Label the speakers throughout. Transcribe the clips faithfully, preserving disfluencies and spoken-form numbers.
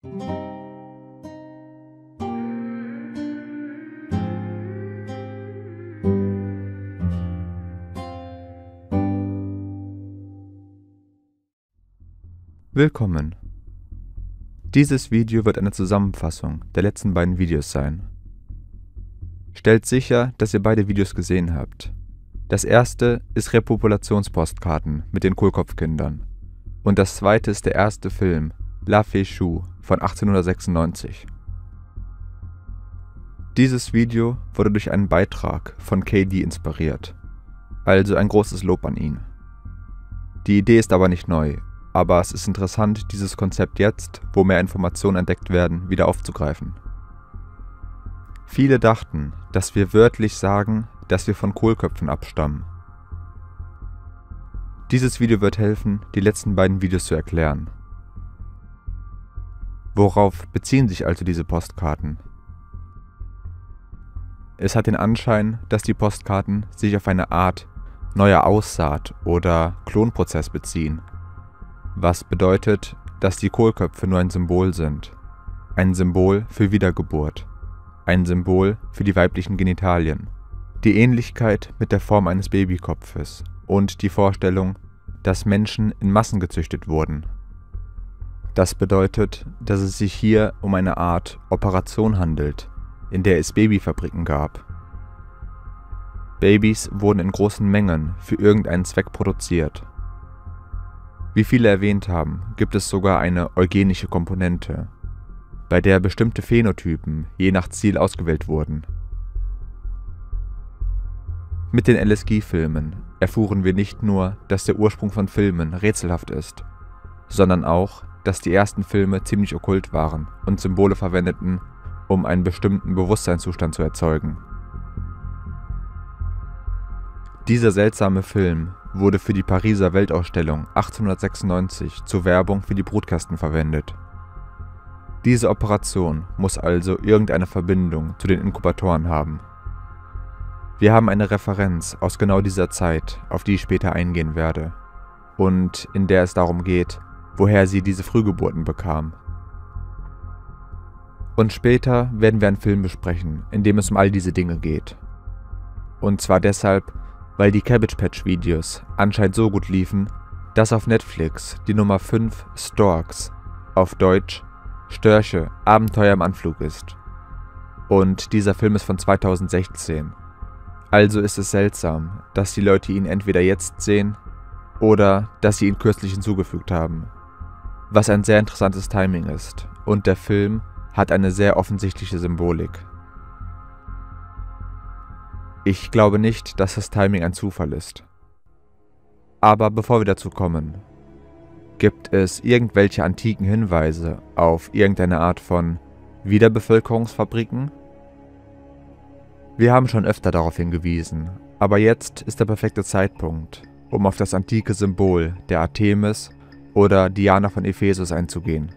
Speaker 1: Willkommen! Dieses Video wird eine Zusammenfassung der letzten beiden Videos sein. Stellt sicher, dass ihr beide Videos gesehen habt. Das erste ist Repopulationspostkarten mit den Kohlkopfkindern und das zweite ist der erste Film La Fée Chou von achtzehnhundertsechsundneunzig. Dieses Video wurde durch einen Beitrag von K D inspiriert, also ein großes Lob an ihn. Die Idee ist aber nicht neu. Aber es ist interessant, dieses Konzept jetzt, wo mehr Informationen entdeckt werden, wieder aufzugreifen. Viele dachten, dass wir wörtlich sagen, dass wir von Kohlköpfen abstammen. Dieses Video wird helfen, die letzten beiden Videos zu erklären. Worauf beziehen sich also diese Postkarten? Es hat den Anschein, dass die Postkarten sich auf eine Art neuer Aussaat oder Klonprozess beziehen. Was bedeutet, dass die Kohlköpfe nur ein Symbol sind. Ein Symbol für Wiedergeburt. Ein Symbol für die weiblichen Genitalien. Die Ähnlichkeit mit der Form eines Babykopfes und die Vorstellung, dass Menschen in Massen gezüchtet wurden. Das bedeutet, dass es sich hier um eine Art Operation handelt, in der es Babyfabriken gab. Babys wurden in großen Mengen für irgendeinen Zweck produziert. Wie viele erwähnt haben, gibt es sogar eine eugenische Komponente, bei der bestimmte Phänotypen je nach Ziel ausgewählt wurden. Mit den L S G-Filmen erfuhren wir nicht nur, dass der Ursprung von Filmen rätselhaft ist, sondern auch, dass die ersten Filme ziemlich okkult waren und Symbole verwendeten, um einen bestimmten Bewusstseinszustand zu erzeugen. Dieser seltsame Film wurde für die Pariser Weltausstellung achtzehnhundertsechsundneunzig zur Werbung für die Brutkasten verwendet. Diese Operation muss also irgendeine Verbindung zu den Inkubatoren haben. Wir haben eine Referenz aus genau dieser Zeit, auf die ich später eingehen werde, und in der es darum geht, woher sie diese Frühgeburten bekam. Und später werden wir einen Film besprechen, in dem es um all diese Dinge geht. Und zwar deshalb, weil die Cabbage Patch Videos anscheinend so gut liefen, dass auf Netflix die Nummer fünf Storks, auf Deutsch Störche, Abenteuer im Anflug ist. Und dieser Film ist von zweitausendsechzehn. Also ist es seltsam, dass die Leute ihn entweder jetzt sehen oder dass sie ihn kürzlich hinzugefügt haben. Was ein sehr interessantes Timing ist und der Film hat eine sehr offensichtliche Symbolik. Ich glaube nicht, dass das Timing ein Zufall ist. Aber bevor wir dazu kommen, gibt es irgendwelche antiken Hinweise auf irgendeine Art von Wiederbevölkerungsfabriken? Wir haben schon öfter darauf hingewiesen, aber jetzt ist der perfekte Zeitpunkt, um auf das antike Symbol der Artemis oder Diana von Ephesus einzugehen.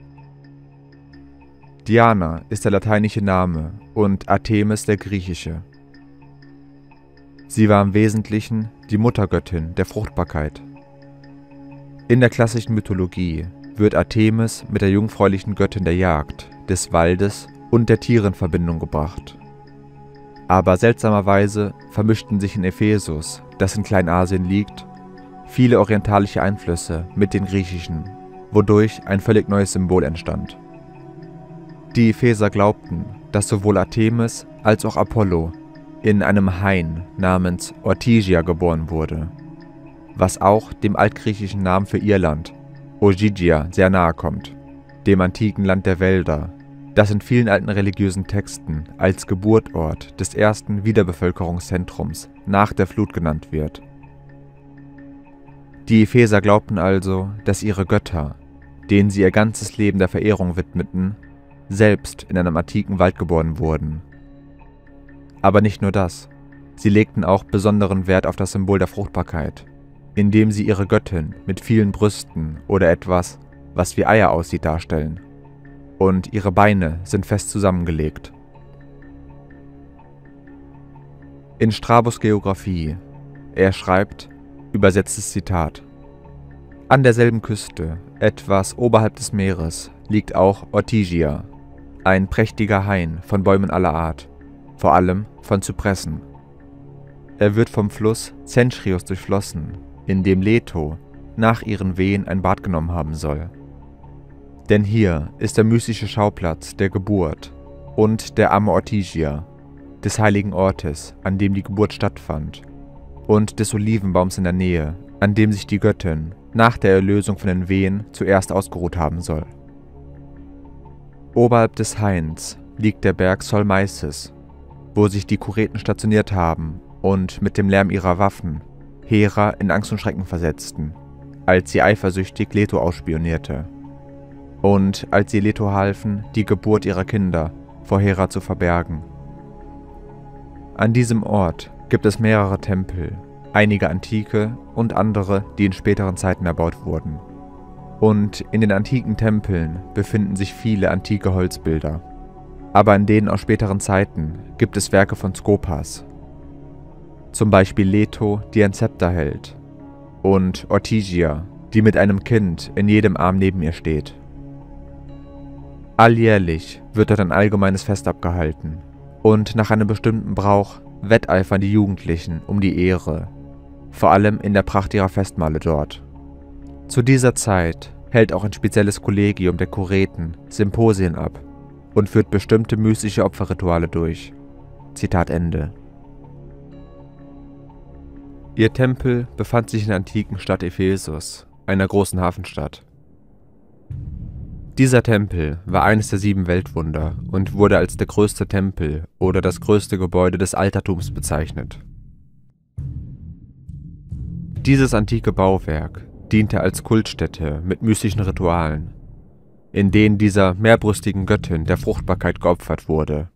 Speaker 1: Diana ist der lateinische Name und Artemis der griechische. Sie war im Wesentlichen die Muttergöttin der Fruchtbarkeit. In der klassischen Mythologie wird Artemis mit der jungfräulichen Göttin der Jagd, des Waldes und der Tiere in Verbindung gebracht. Aber seltsamerweise vermischten sich in Ephesus, das in Kleinasien liegt, viele orientalische Einflüsse mit den griechischen, wodurch ein völlig neues Symbol entstand. Die Epheser glaubten, dass sowohl Artemis als auch Apollo in einem Hain namens Ortygia geboren wurde, was auch dem altgriechischen Namen für Irland, Ogygia, sehr nahe kommt, dem antiken Land der Wälder, das in vielen alten religiösen Texten als Geburtsort des ersten Wiederbevölkerungszentrums nach der Flut genannt wird. Die Epheser glaubten also, dass ihre Götter, denen sie ihr ganzes Leben der Verehrung widmeten, selbst in einem antiken Wald geboren wurden. Aber nicht nur das, sie legten auch besonderen Wert auf das Symbol der Fruchtbarkeit, indem sie ihre Göttin mit vielen Brüsten oder etwas, was wie Eier aussieht, darstellen. Und ihre Beine sind fest zusammengelegt. In Strabos Geographie, er schreibt, übersetztes Zitat: An derselben Küste, Etwas oberhalb des Meeres liegt auch Ortygia, ein prächtiger Hain von Bäumen aller Art, vor allem von Zypressen. Er wird vom Fluss Zenchreos durchflossen, in dem Leto nach ihren Wehen ein Bad genommen haben soll. Denn hier ist der mystische Schauplatz der Geburt und der Amme Ortygia, des heiligen Ortes, an dem die Geburt stattfand, und des Olivenbaums in der Nähe, an dem sich die Göttin nach der Erlösung von den Wehen zuerst ausgeruht haben soll. Oberhalb des Hains liegt der Berg Solmeisis, wo sich die Kureten stationiert haben und mit dem Lärm ihrer Waffen Hera in Angst und Schrecken versetzten, als sie eifersüchtig Leto ausspionierte und als sie Leto halfen, die Geburt ihrer Kinder vor Hera zu verbergen. An diesem Ort gibt es mehrere Tempel, einige antike und andere, die in späteren Zeiten erbaut wurden. Und in den antiken Tempeln befinden sich viele antike Holzbilder. Aber in denen aus späteren Zeiten gibt es Werke von Skopas. Zum Beispiel Leto, die ein Zepter hält, und Ortygia, die mit einem Kind in jedem Arm neben ihr steht. Alljährlich wird dort ein allgemeines Fest abgehalten, und nach einem bestimmten Brauch wetteifern die Jugendlichen um die Ehre, vor allem in der Pracht ihrer Festmahle dort. Zu dieser Zeit hält auch ein spezielles Kollegium der Kureten Symposien ab und führt bestimmte mystische Opferrituale durch. Zitat Ende. Ihr Tempel befand sich in der antiken Stadt Ephesus, einer großen Hafenstadt. Dieser Tempel war eines der sieben Weltwunder und wurde als der größte Tempel oder das größte Gebäude des Altertums bezeichnet. Dieses antike Bauwerk diente als Kultstätte mit mystischen Ritualen, in denen dieser mehrbrüstigen Göttin der Fruchtbarkeit geopfert wurde.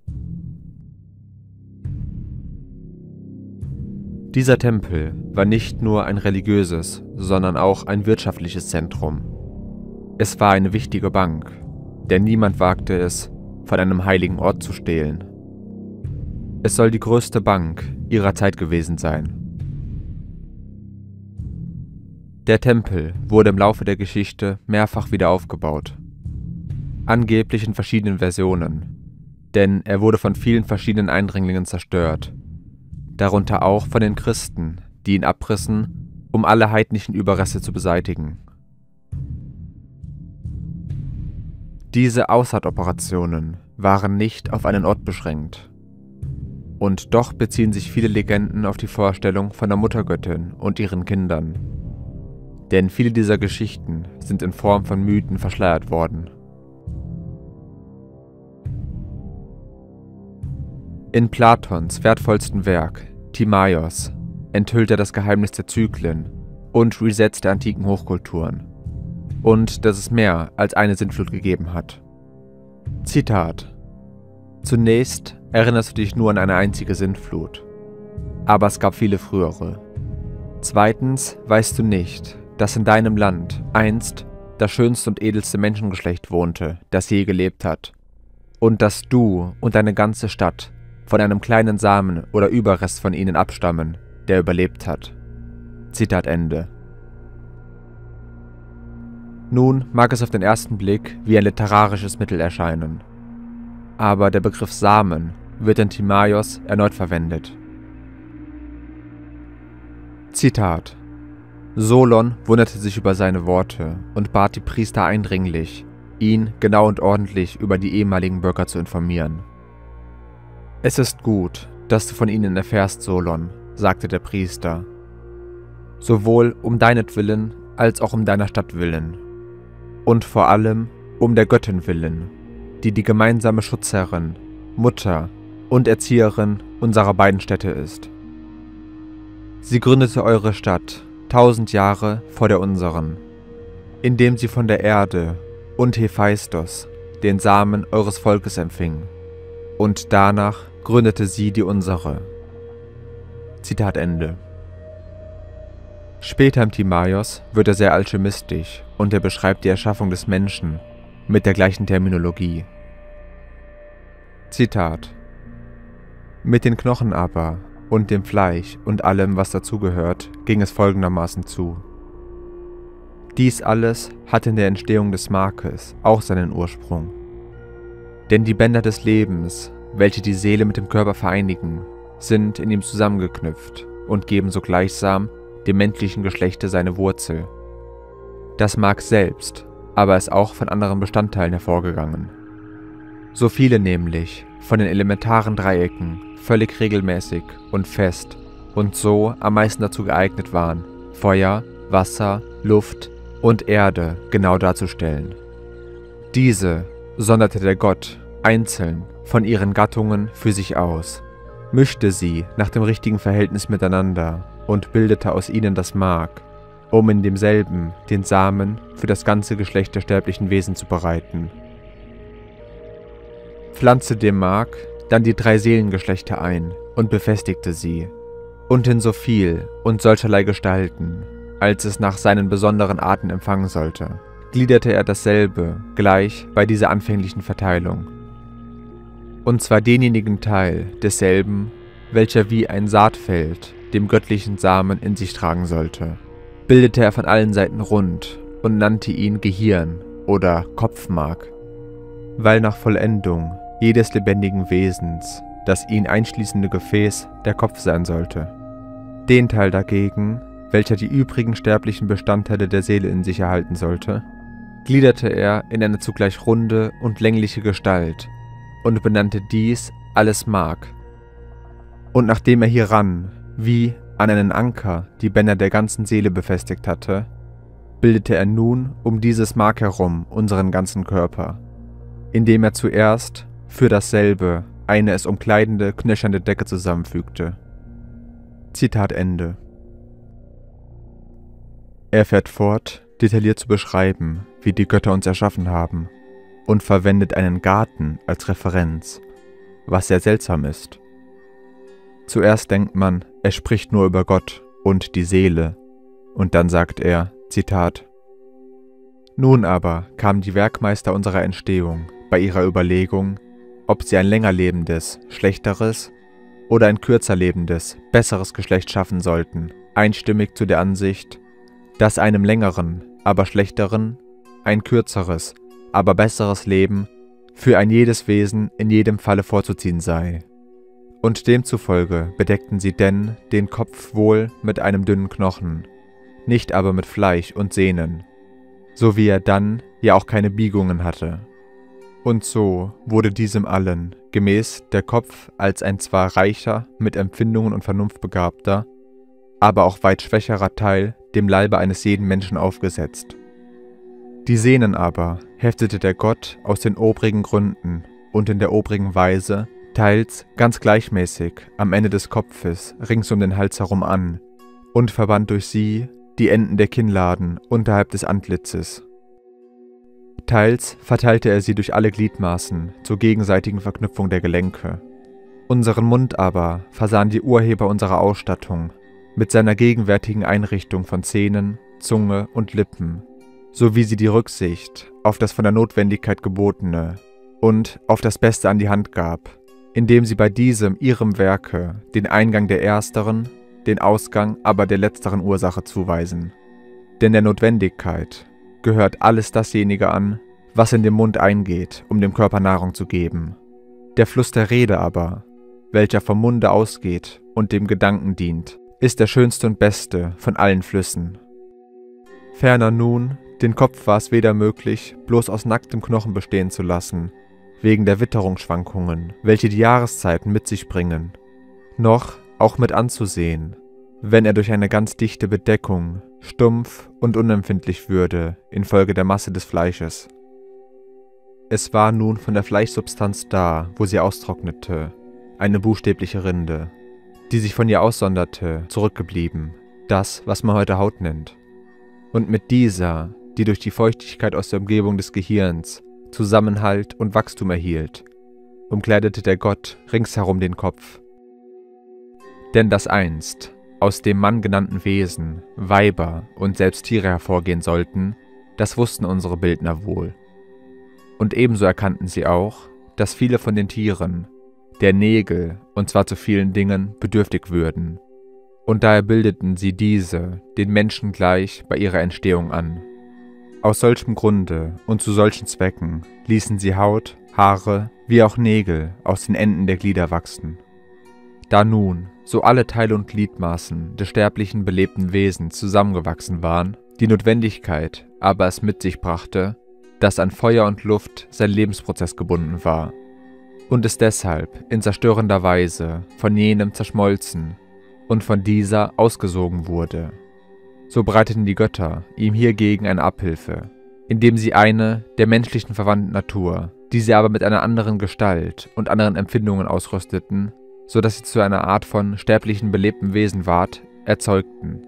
Speaker 1: Dieser Tempel war nicht nur ein religiöses, sondern auch ein wirtschaftliches Zentrum. Es war eine wichtige Bank, denn niemand wagte es, von einem heiligen Ort zu stehlen. Es soll die größte Bank ihrer Zeit gewesen sein. Der Tempel wurde im Laufe der Geschichte mehrfach wieder aufgebaut. Angeblich in verschiedenen Versionen, denn er wurde von vielen verschiedenen Eindringlingen zerstört, darunter auch von den Christen, die ihn abrissen, um alle heidnischen Überreste zu beseitigen. Diese Aussaatoperationen waren nicht auf einen Ort beschränkt. Und doch beziehen sich viele Legenden auf die Vorstellung von der Muttergöttin und ihren Kindern. Denn viele dieser Geschichten sind in Form von Mythen verschleiert worden. In Platons wertvollsten Werk, Timaios, enthüllt er das Geheimnis der Zyklen und Resets der antiken Hochkulturen. Und dass es mehr als eine Sintflut gegeben hat. Zitat: Zunächst erinnerst du dich nur an eine einzige Sintflut, aber es gab viele frühere. Zweitens weißt du nicht, dass in deinem Land einst das schönste und edelste Menschengeschlecht wohnte, das je gelebt hat, und dass du und deine ganze Stadt von einem kleinen Samen oder Überrest von ihnen abstammen, der überlebt hat. Zitat Ende. Nun mag es auf den ersten Blick wie ein literarisches Mittel erscheinen, aber der Begriff Samen wird in Timaios erneut verwendet. Zitat: Solon wunderte sich über seine Worte und bat die Priester eindringlich, ihn genau und ordentlich über die ehemaligen Bürger zu informieren. Es ist gut, dass du von ihnen erfährst, Solon, sagte der Priester, sowohl um deinetwillen als auch um deiner Stadt willen. Und vor allem um der Göttin willen, die die gemeinsame Schutzherrin, Mutter und Erzieherin unserer beiden Städte ist. Sie gründete eure Stadt tausend Jahre vor der unseren, indem sie von der Erde und Hephaistos den Samen eures Volkes empfing, und danach gründete sie die unsere. Zitat Ende. Später im Timaios wird er sehr alchemistisch und er beschreibt die Erschaffung des Menschen mit der gleichen Terminologie. Zitat: Mit den Knochen aber und dem Fleisch und allem, was dazugehört, ging es folgendermaßen zu. Dies alles hat in der Entstehung des Markes auch seinen Ursprung. Denn die Bänder des Lebens, welche die Seele mit dem Körper vereinigen, sind in ihm zusammengeknüpft und geben so gleichsam dem menschlichen Geschlechte seine Wurzel. Das Mark selbst aber ist auch von anderen Bestandteilen hervorgegangen. So viele nämlich von den elementaren Dreiecken völlig regelmäßig und fest und so am meisten dazu geeignet waren, Feuer, Wasser, Luft und Erde genau darzustellen. Diese sonderte der Gott einzeln von ihren Gattungen für sich aus, mischte sie nach dem richtigen Verhältnis miteinander und bildete aus ihnen das Mark, um in demselben den Samen für das ganze Geschlecht der sterblichen Wesen zu bereiten. Pflanzte dem Mark dann die drei Seelengeschlechter ein und befestigte sie, und in so viel und solcherlei Gestalten, als es nach seinen besonderen Arten empfangen sollte, gliederte er dasselbe gleich bei dieser anfänglichen Verteilung. Und zwar denjenigen Teil desselben, welcher wie ein Saatfeld dem göttlichen Samen in sich tragen sollte, bildete er von allen Seiten rund und nannte ihn Gehirn oder Kopfmark, weil nach Vollendung jedes lebendigen Wesens das ihn einschließende Gefäß der Kopf sein sollte. Den Teil dagegen, welcher die übrigen sterblichen Bestandteile der Seele in sich erhalten sollte, gliederte er in eine zugleich runde und längliche Gestalt und benannte dies alles Mark. Und nachdem er hieran, wie an einen Anker, die Bänder der ganzen Seele befestigt hatte, bildete er nun um dieses Mark herum unseren ganzen Körper, indem er zuerst für dasselbe eine es umkleidende, knöcherne Decke zusammenfügte. Zitat Ende. Er fährt fort, detailliert zu beschreiben, wie die Götter uns erschaffen haben, und verwendet einen Garten als Referenz, was sehr seltsam ist. Zuerst denkt man, er spricht nur über Gott und die Seele, und dann sagt er, Zitat: Nun aber kamen die Werkmeister unserer Entstehung bei ihrer Überlegung, ob sie ein länger lebendes, schlechteres oder ein kürzer lebendes, besseres Geschlecht schaffen sollten, einstimmig zu der Ansicht, dass einem längeren, aber schlechteren, ein kürzeres, aber besseres Leben für ein jedes Wesen in jedem Falle vorzuziehen sei. Und demzufolge bedeckten sie denn den Kopf wohl mit einem dünnen Knochen, nicht aber mit Fleisch und Sehnen, so wie er dann ja auch keine Biegungen hatte. Und so wurde diesem allen, gemäß der Kopf als ein zwar reicher, mit Empfindungen und Vernunft begabter, aber auch weit schwächerer Teil dem Leibe eines jeden Menschen aufgesetzt. Die Sehnen aber heftete der Gott aus den obrigen Gründen und in der obrigen Weise, teils ganz gleichmäßig am Ende des Kopfes rings um den Hals herum an und verband durch sie die Enden der Kinnladen unterhalb des Antlitzes. Teils verteilte er sie durch alle Gliedmaßen zur gegenseitigen Verknüpfung der Gelenke. Unseren Mund aber versahen die Urheber unserer Ausstattung mit seiner gegenwärtigen Einrichtung von Zähnen, Zunge und Lippen, so wie sie die Rücksicht auf das von der Notwendigkeit Gebotene und auf das Beste an die Hand gab, indem sie bei diesem ihrem Werke den Eingang der ersteren, den Ausgang aber der letzteren Ursache zuweisen. Denn der Notwendigkeit gehört alles dasjenige an, was in den Mund eingeht, um dem Körper Nahrung zu geben. Der Fluss der Rede aber, welcher vom Munde ausgeht und dem Gedanken dient, ist der schönste und beste von allen Flüssen. Ferner nun, den Kopf war es weder möglich, bloß aus nacktem Knochen bestehen zu lassen, wegen der Witterungsschwankungen, welche die Jahreszeiten mit sich bringen, noch auch mit anzusehen, wenn er durch eine ganz dichte Bedeckung stumpf und unempfindlich würde infolge der Masse des Fleisches. Es war nun von der Fleischsubstanz da, wo sie austrocknete, eine buchstäbliche Rinde, die sich von ihr aussonderte, zurückgeblieben, das, was man heute Haut nennt. Und mit dieser, die durch die Feuchtigkeit aus der Umgebung des Gehirns Zusammenhalt und Wachstum erhielt, umkleidete der Gott ringsherum den Kopf. Denn dass einst aus dem Mann genannten Wesen Weiber und selbst Tiere hervorgehen sollten, das wussten unsere Bildner wohl. Und ebenso erkannten sie auch, dass viele von den Tieren der Nägel, und zwar zu vielen Dingen, bedürftig würden. Und daher bildeten sie diese den Menschen gleich bei ihrer Entstehung an, Aus solchem Grunde und zu solchen Zwecken ließen sie Haut, Haare wie auch Nägel aus den Enden der Glieder wachsen. Da nun so alle Teile und Gliedmaßen des sterblichen belebten Wesens zusammengewachsen waren, die Notwendigkeit aber es mit sich brachte, dass an Feuer und Luft sein Lebensprozess gebunden war und es deshalb in zerstörender Weise von jenem zerschmolzen und von dieser ausgesogen wurde. So bereiteten die Götter ihm hiergegen eine Abhilfe, indem sie eine der menschlichen verwandten Natur, die sie aber mit einer anderen Gestalt und anderen Empfindungen ausrüsteten, so dass sie zu einer Art von sterblichen belebten Wesen ward, erzeugten.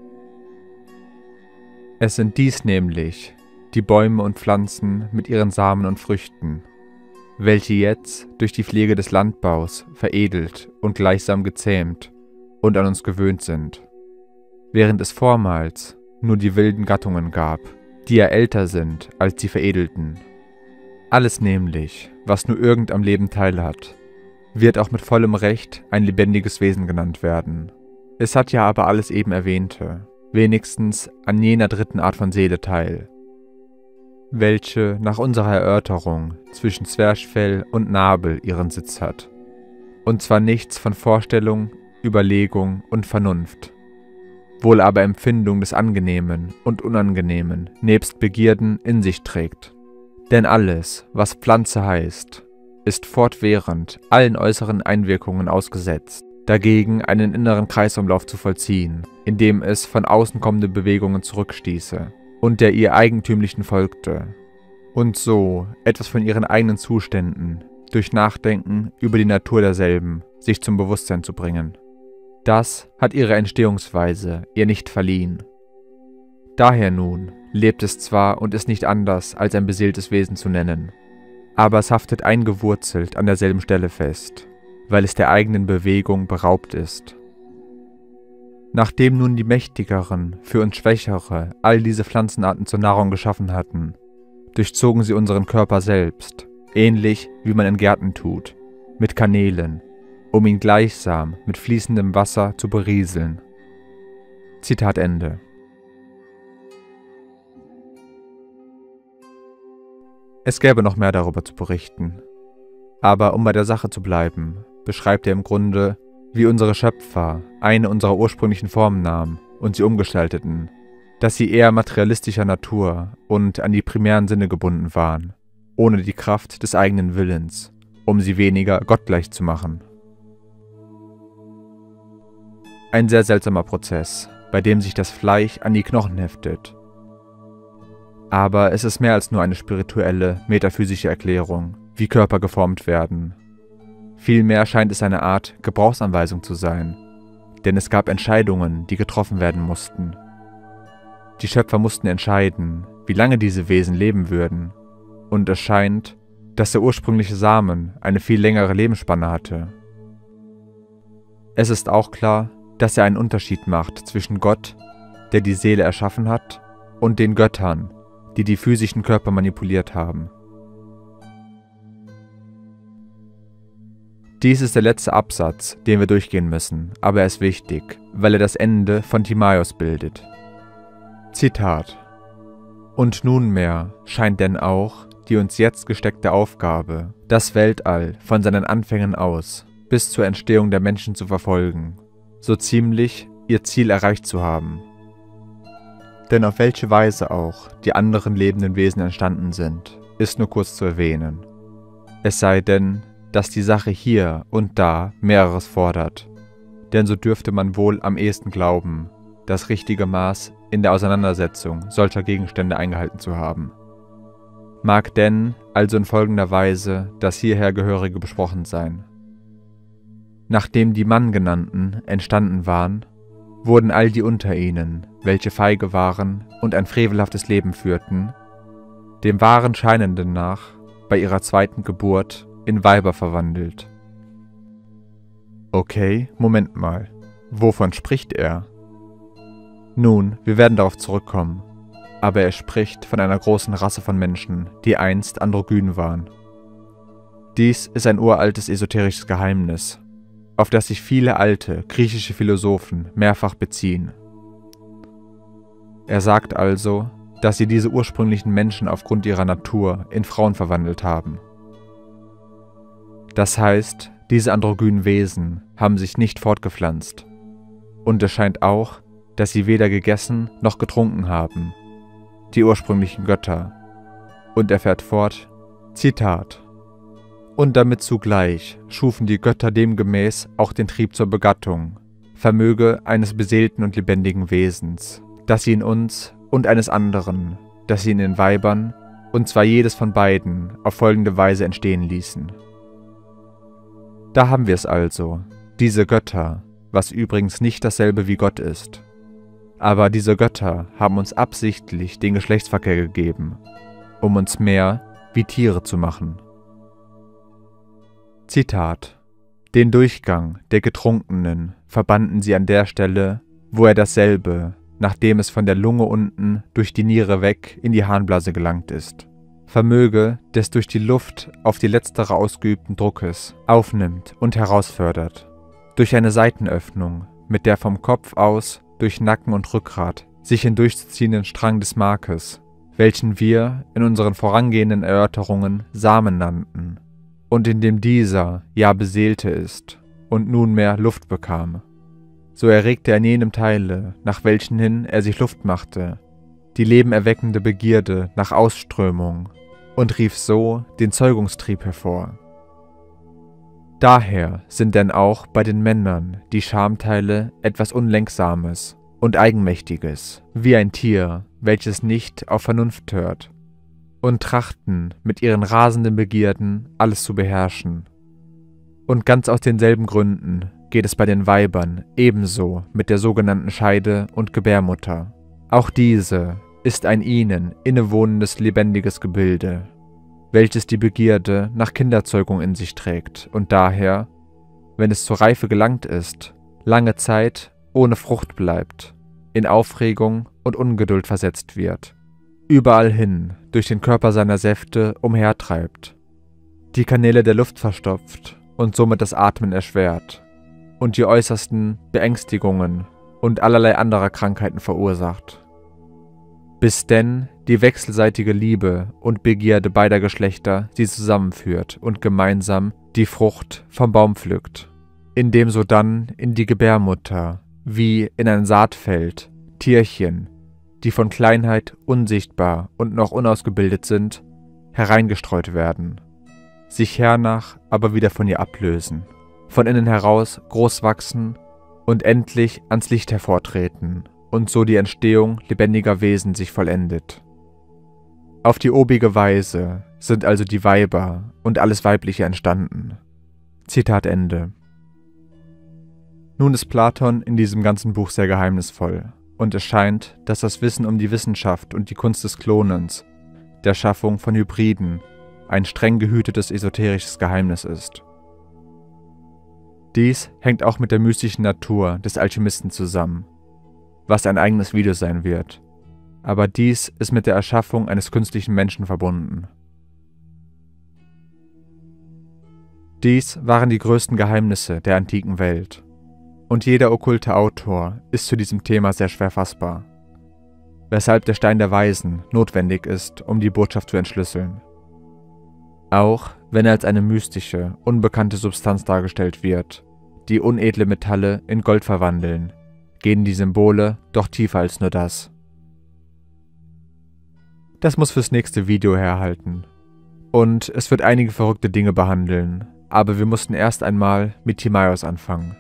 Speaker 1: Es sind dies nämlich die Bäume und Pflanzen mit ihren Samen und Früchten, welche jetzt durch die Pflege des Landbaus veredelt und gleichsam gezähmt und an uns gewöhnt sind, während es vormals nur die wilden Gattungen gab, die ja älter sind als die veredelten. Alles nämlich, was nur irgend am Leben teilhat, wird auch mit vollem Recht ein lebendiges Wesen genannt werden. Es hat ja aber alles eben Erwähnte, wenigstens an jener dritten Art von Seele teil, welche nach unserer Erörterung zwischen Zwerchfell und Nabel ihren Sitz hat, und zwar nichts von Vorstellung, Überlegung und Vernunft, wohl aber Empfindung des Angenehmen und Unangenehmen nebst Begierden in sich trägt. Denn alles, was Pflanze heißt, ist fortwährend allen äußeren Einwirkungen ausgesetzt, dagegen einen inneren Kreisumlauf zu vollziehen, indem es von außen kommende Bewegungen zurückstieße und der ihr eigentümlichen folgte, und so etwas von ihren eigenen Zuständen durch Nachdenken über die Natur derselben sich zum Bewusstsein zu bringen. Das hat ihre Entstehungsweise ihr nicht verliehen. Daher nun lebt es zwar und ist nicht anders als ein beseeltes Wesen zu nennen, aber es haftet eingewurzelt an derselben Stelle fest, weil es der eigenen Bewegung beraubt ist. Nachdem nun die Mächtigeren für uns Schwächere all diese Pflanzenarten zur Nahrung geschaffen hatten, durchzogen sie unseren Körper selbst, ähnlich wie man in Gärten tut, mit Kanälen, um ihn gleichsam mit fließendem Wasser zu berieseln. Zitat Ende. Es gäbe noch mehr darüber zu berichten, aber um bei der Sache zu bleiben, beschreibt er im Grunde, wie unsere Schöpfer eine unserer ursprünglichen Formen nahmen und sie umgestalteten, dass sie eher materialistischer Natur und an die primären Sinne gebunden waren, ohne die Kraft des eigenen Willens, um sie weniger gottgleich zu machen. Ein sehr seltsamer Prozess, bei dem sich das Fleisch an die Knochen heftet. Aber es ist mehr als nur eine spirituelle, metaphysische Erklärung, wie Körper geformt werden. Vielmehr scheint es eine Art Gebrauchsanweisung zu sein, denn es gab Entscheidungen, die getroffen werden mussten. Die Schöpfer mussten entscheiden, wie lange diese Wesen leben würden, und es scheint, dass der ursprüngliche Samen eine viel längere Lebensspanne hatte. Es ist auch klar, dass er einen Unterschied macht zwischen Gott, der die Seele erschaffen hat, und den Göttern, die die physischen Körper manipuliert haben. Dies ist der letzte Absatz, den wir durchgehen müssen, aber er ist wichtig, weil er das Ende von Timaios bildet. Zitat: Und nunmehr scheint denn auch die uns jetzt gesteckte Aufgabe, das Weltall von seinen Anfängen aus bis zur Entstehung der Menschen zu verfolgen, so ziemlich ihr Ziel erreicht zu haben. Denn auf welche Weise auch die anderen lebenden Wesen entstanden sind, ist nur kurz zu erwähnen. Es sei denn, dass die Sache hier und da mehreres fordert, denn so dürfte man wohl am ehesten glauben, das richtige Maß in der Auseinandersetzung solcher Gegenstände eingehalten zu haben. Mag denn also in folgender Weise das hierher Gehörige besprochen sein. Nachdem die Mann genannten entstanden waren, wurden all die unter ihnen, welche feige waren und ein frevelhaftes Leben führten, dem wahren Scheinenden nach bei ihrer zweiten Geburt in Weiber verwandelt. Okay, Moment mal. Wovon spricht er? Nun, wir werden darauf zurückkommen, aber er spricht von einer großen Rasse von Menschen, die einst androgyn waren. Dies ist ein uraltes esoterisches Geheimnis, auf das sich viele alte griechische Philosophen mehrfach beziehen. Er sagt also, dass sie diese ursprünglichen Menschen aufgrund ihrer Natur in Frauen verwandelt haben. Das heißt, diese androgynen Wesen haben sich nicht fortgepflanzt. Und es scheint auch, dass sie weder gegessen noch getrunken haben, die ursprünglichen Götter. Und er fährt fort, Zitat: Und damit zugleich schufen die Götter demgemäß auch den Trieb zur Begattung, Vermöge eines beseelten und lebendigen Wesens, das sie in uns und eines anderen, das sie in den Weibern, und zwar jedes von beiden, auf folgende Weise entstehen ließen. Da haben wir es also, diese Götter, was übrigens nicht dasselbe wie Gott ist. Aber diese Götter haben uns absichtlich den Geschlechtsverkehr gegeben, um uns mehr wie Tiere zu machen. Zitat: Den Durchgang der Getrunkenen verbanden sie an der Stelle, wo er dasselbe, nachdem es von der Lunge unten durch die Niere weg in die Harnblase gelangt ist, Vermöge des durch die Luft auf die letztere ausgeübten Druckes aufnimmt und herausfördert, durch eine Seitenöffnung, mit der vom Kopf aus durch Nacken und Rückgrat sich hindurchzuziehenden Strang des Markes, welchen wir in unseren vorangehenden Erörterungen Samen nannten, und in dem dieser ja beseelte ist und nunmehr Luft bekam. So erregte er in jenem Teile, nach welchen hin er sich Luft machte, die lebenerweckende Begierde nach Ausströmung und rief so den Zeugungstrieb hervor. Daher sind denn auch bei den Männern die Schamteile etwas Unlenksames und Eigenmächtiges, wie ein Tier, welches nicht auf Vernunft hört, und trachten mit ihren rasenden Begierden alles zu beherrschen. Und ganz aus denselben Gründen geht es bei den Weibern ebenso mit der sogenannten Scheide und Gebärmutter. Auch diese ist ein ihnen innewohnendes lebendiges Gebilde, welches die Begierde nach Kinderzeugung in sich trägt und daher, wenn es zur Reife gelangt ist, lange Zeit ohne Frucht bleibt, in Aufregung und Ungeduld versetzt wird, überall hin durch den Körper seiner Säfte umhertreibt, die Kanäle der Luft verstopft und somit das Atmen erschwert und die äußersten Beängstigungen und allerlei anderer Krankheiten verursacht, bis denn die wechselseitige Liebe und Begierde beider Geschlechter sie zusammenführt und gemeinsam die Frucht vom Baum pflückt, indem sodann in die Gebärmutter, wie in ein Saatfeld, Tierchen, die von Kleinheit unsichtbar und noch unausgebildet sind, hereingestreut werden, sich hernach aber wieder von ihr ablösen, von innen heraus groß wachsen und endlich ans Licht hervortreten und so die Entstehung lebendiger Wesen sich vollendet. Auf die obige Weise sind also die Weiber und alles Weibliche entstanden. Zitat Ende. Nun ist Platon in diesem ganzen Buch sehr geheimnisvoll, und es scheint, dass das Wissen um die Wissenschaft und die Kunst des Klonens, der Schaffung von Hybriden, ein streng gehütetes esoterisches Geheimnis ist. Dies hängt auch mit der mystischen Natur des Alchemisten zusammen, was ein eigenes Video sein wird, aber dies ist mit der Erschaffung eines künstlichen Menschen verbunden. Dies waren die größten Geheimnisse der antiken Welt, und jeder okkulte Autor ist zu diesem Thema sehr schwer fassbar, weshalb der Stein der Weisen notwendig ist, um die Botschaft zu entschlüsseln. Auch wenn er als eine mystische, unbekannte Substanz dargestellt wird, die unedle Metalle in Gold verwandeln, gehen die Symbole doch tiefer als nur das. Das muss fürs nächste Video herhalten. Und es wird einige verrückte Dinge behandeln, aber wir mussten erst einmal mit Timaios anfangen.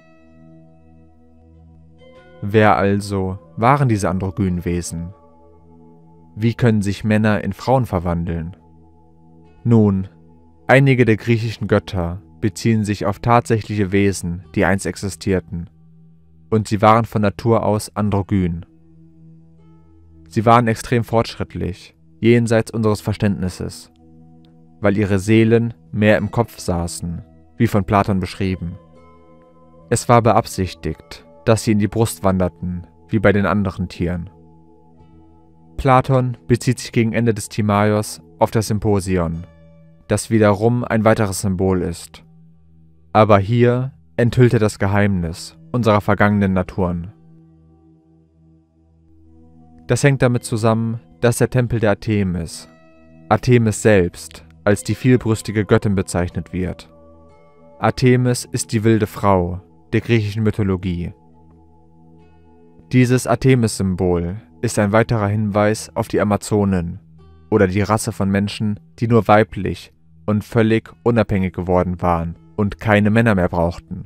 Speaker 1: Wer also waren diese androgynen Wesen? Wie können sich Männer in Frauen verwandeln? Nun, einige der griechischen Götter beziehen sich auf tatsächliche Wesen, die einst existierten, und sie waren von Natur aus androgyn. Sie waren extrem fortschrittlich, jenseits unseres Verständnisses, weil ihre Seelen mehr im Kopf saßen, wie von Platon beschrieben. Es war beabsichtigt, dass sie in die Brust wanderten, wie bei den anderen Tieren. Platon bezieht sich gegen Ende des Timaios auf das Symposion, das wiederum ein weiteres Symbol ist. Aber hier enthüllt er das Geheimnis unserer vergangenen Naturen. Das hängt damit zusammen, dass der Tempel der Artemis, Artemis selbst, als die vielbrüstige Göttin bezeichnet wird. Artemis ist die wilde Frau der griechischen Mythologie. Dieses Artemis-Symbol ist ein weiterer Hinweis auf die Amazonen oder die Rasse von Menschen, die nur weiblich und völlig unabhängig geworden waren und keine Männer mehr brauchten.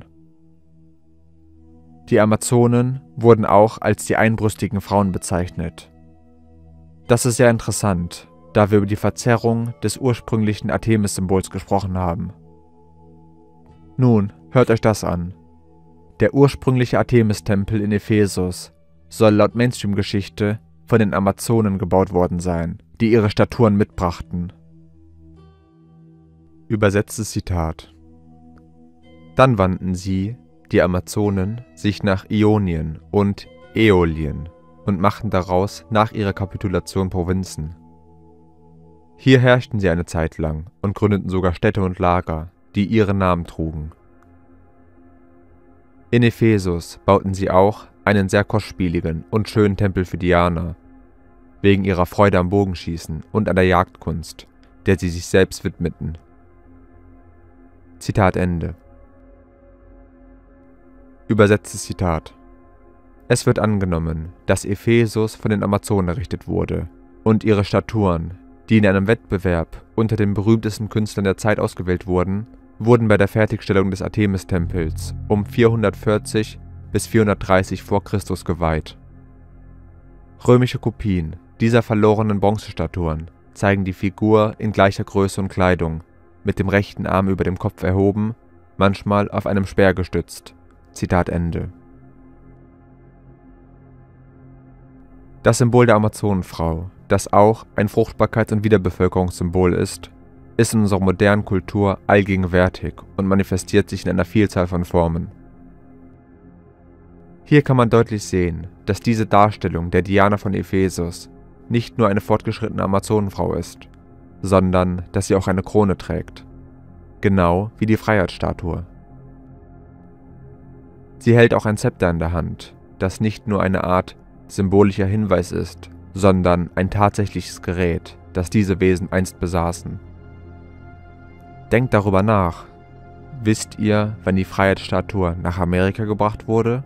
Speaker 1: Die Amazonen wurden auch als die einbrüstigen Frauen bezeichnet. Das ist sehr interessant, da wir über die Verzerrung des ursprünglichen Artemis-Symbols gesprochen haben. Nun, hört euch das an. Der ursprüngliche Artemis-Tempel in Ephesus soll laut Mainstream-Geschichte von den Amazonen gebaut worden sein, die ihre Statuen mitbrachten. Übersetztes Zitat: Dann wandten sie, die Amazonen, sich nach Ionien und Äolien und machten daraus nach ihrer Kapitulation Provinzen. Hier herrschten sie eine Zeit lang und gründeten sogar Städte und Lager, die ihren Namen trugen. In Ephesus bauten sie auch einen sehr kostspieligen und schönen Tempel für Diana, wegen ihrer Freude am Bogenschießen und an der Jagdkunst, der sie sich selbst widmeten. Zitat Ende. Übersetztes Zitat: Es wird angenommen, dass Ephesus von den Amazonen errichtet wurde und ihre Statuen, die in einem Wettbewerb unter den berühmtesten Künstlern der Zeit ausgewählt wurden, wurden bei der Fertigstellung des Artemis-Tempels um vierhundertvierzig bis vierhundertdreißig vor Christus geweiht. Römische Kopien dieser verlorenen Bronzestatuen zeigen die Figur in gleicher Größe und Kleidung, mit dem rechten Arm über dem Kopf erhoben, manchmal auf einem Speer gestützt. Zitat Ende. Das Symbol der Amazonenfrau, das auch ein Fruchtbarkeits- und Wiederbevölkerungssymbol ist, ist in unserer modernen Kultur allgegenwärtig und manifestiert sich in einer Vielzahl von Formen. Hier kann man deutlich sehen, dass diese Darstellung der Diana von Ephesus nicht nur eine fortgeschrittene Amazonenfrau ist, sondern dass sie auch eine Krone trägt, genau wie die Freiheitsstatue. Sie hält auch ein Zepter in der Hand, das nicht nur eine Art symbolischer Hinweis ist, sondern ein tatsächliches Gerät, das diese Wesen einst besaßen. Denkt darüber nach. Wisst ihr, wann die Freiheitsstatue nach Amerika gebracht wurde?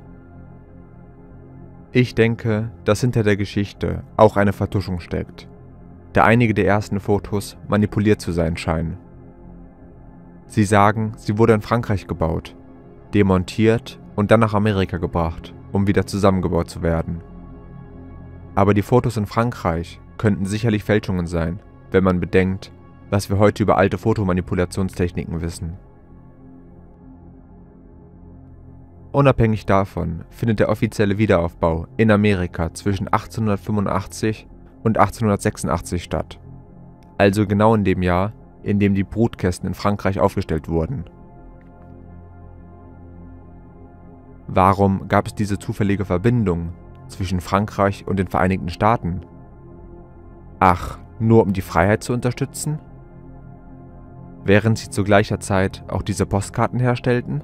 Speaker 1: Ich denke, dass hinter der Geschichte auch eine Vertuschung steckt, da einige der ersten Fotos manipuliert zu sein scheinen. Sie sagen, sie wurde in Frankreich gebaut, demontiert und dann nach Amerika gebracht, um wieder zusammengebaut zu werden. Aber die Fotos in Frankreich könnten sicherlich Fälschungen sein, wenn man bedenkt, was wir heute über alte Fotomanipulationstechniken wissen. Unabhängig davon findet der offizielle Wiederaufbau in Amerika zwischen achtzehnhundertfünfundachtzig und achtzehnhundertsechsundachtzig statt, also genau in dem Jahr, in dem die Brutkästen in Frankreich aufgestellt wurden. Warum gab es diese zufällige Verbindung zwischen Frankreich und den Vereinigten Staaten? Ach, nur um die Freiheit zu unterstützen? Während sie zu gleicher Zeit auch diese Postkarten herstellten?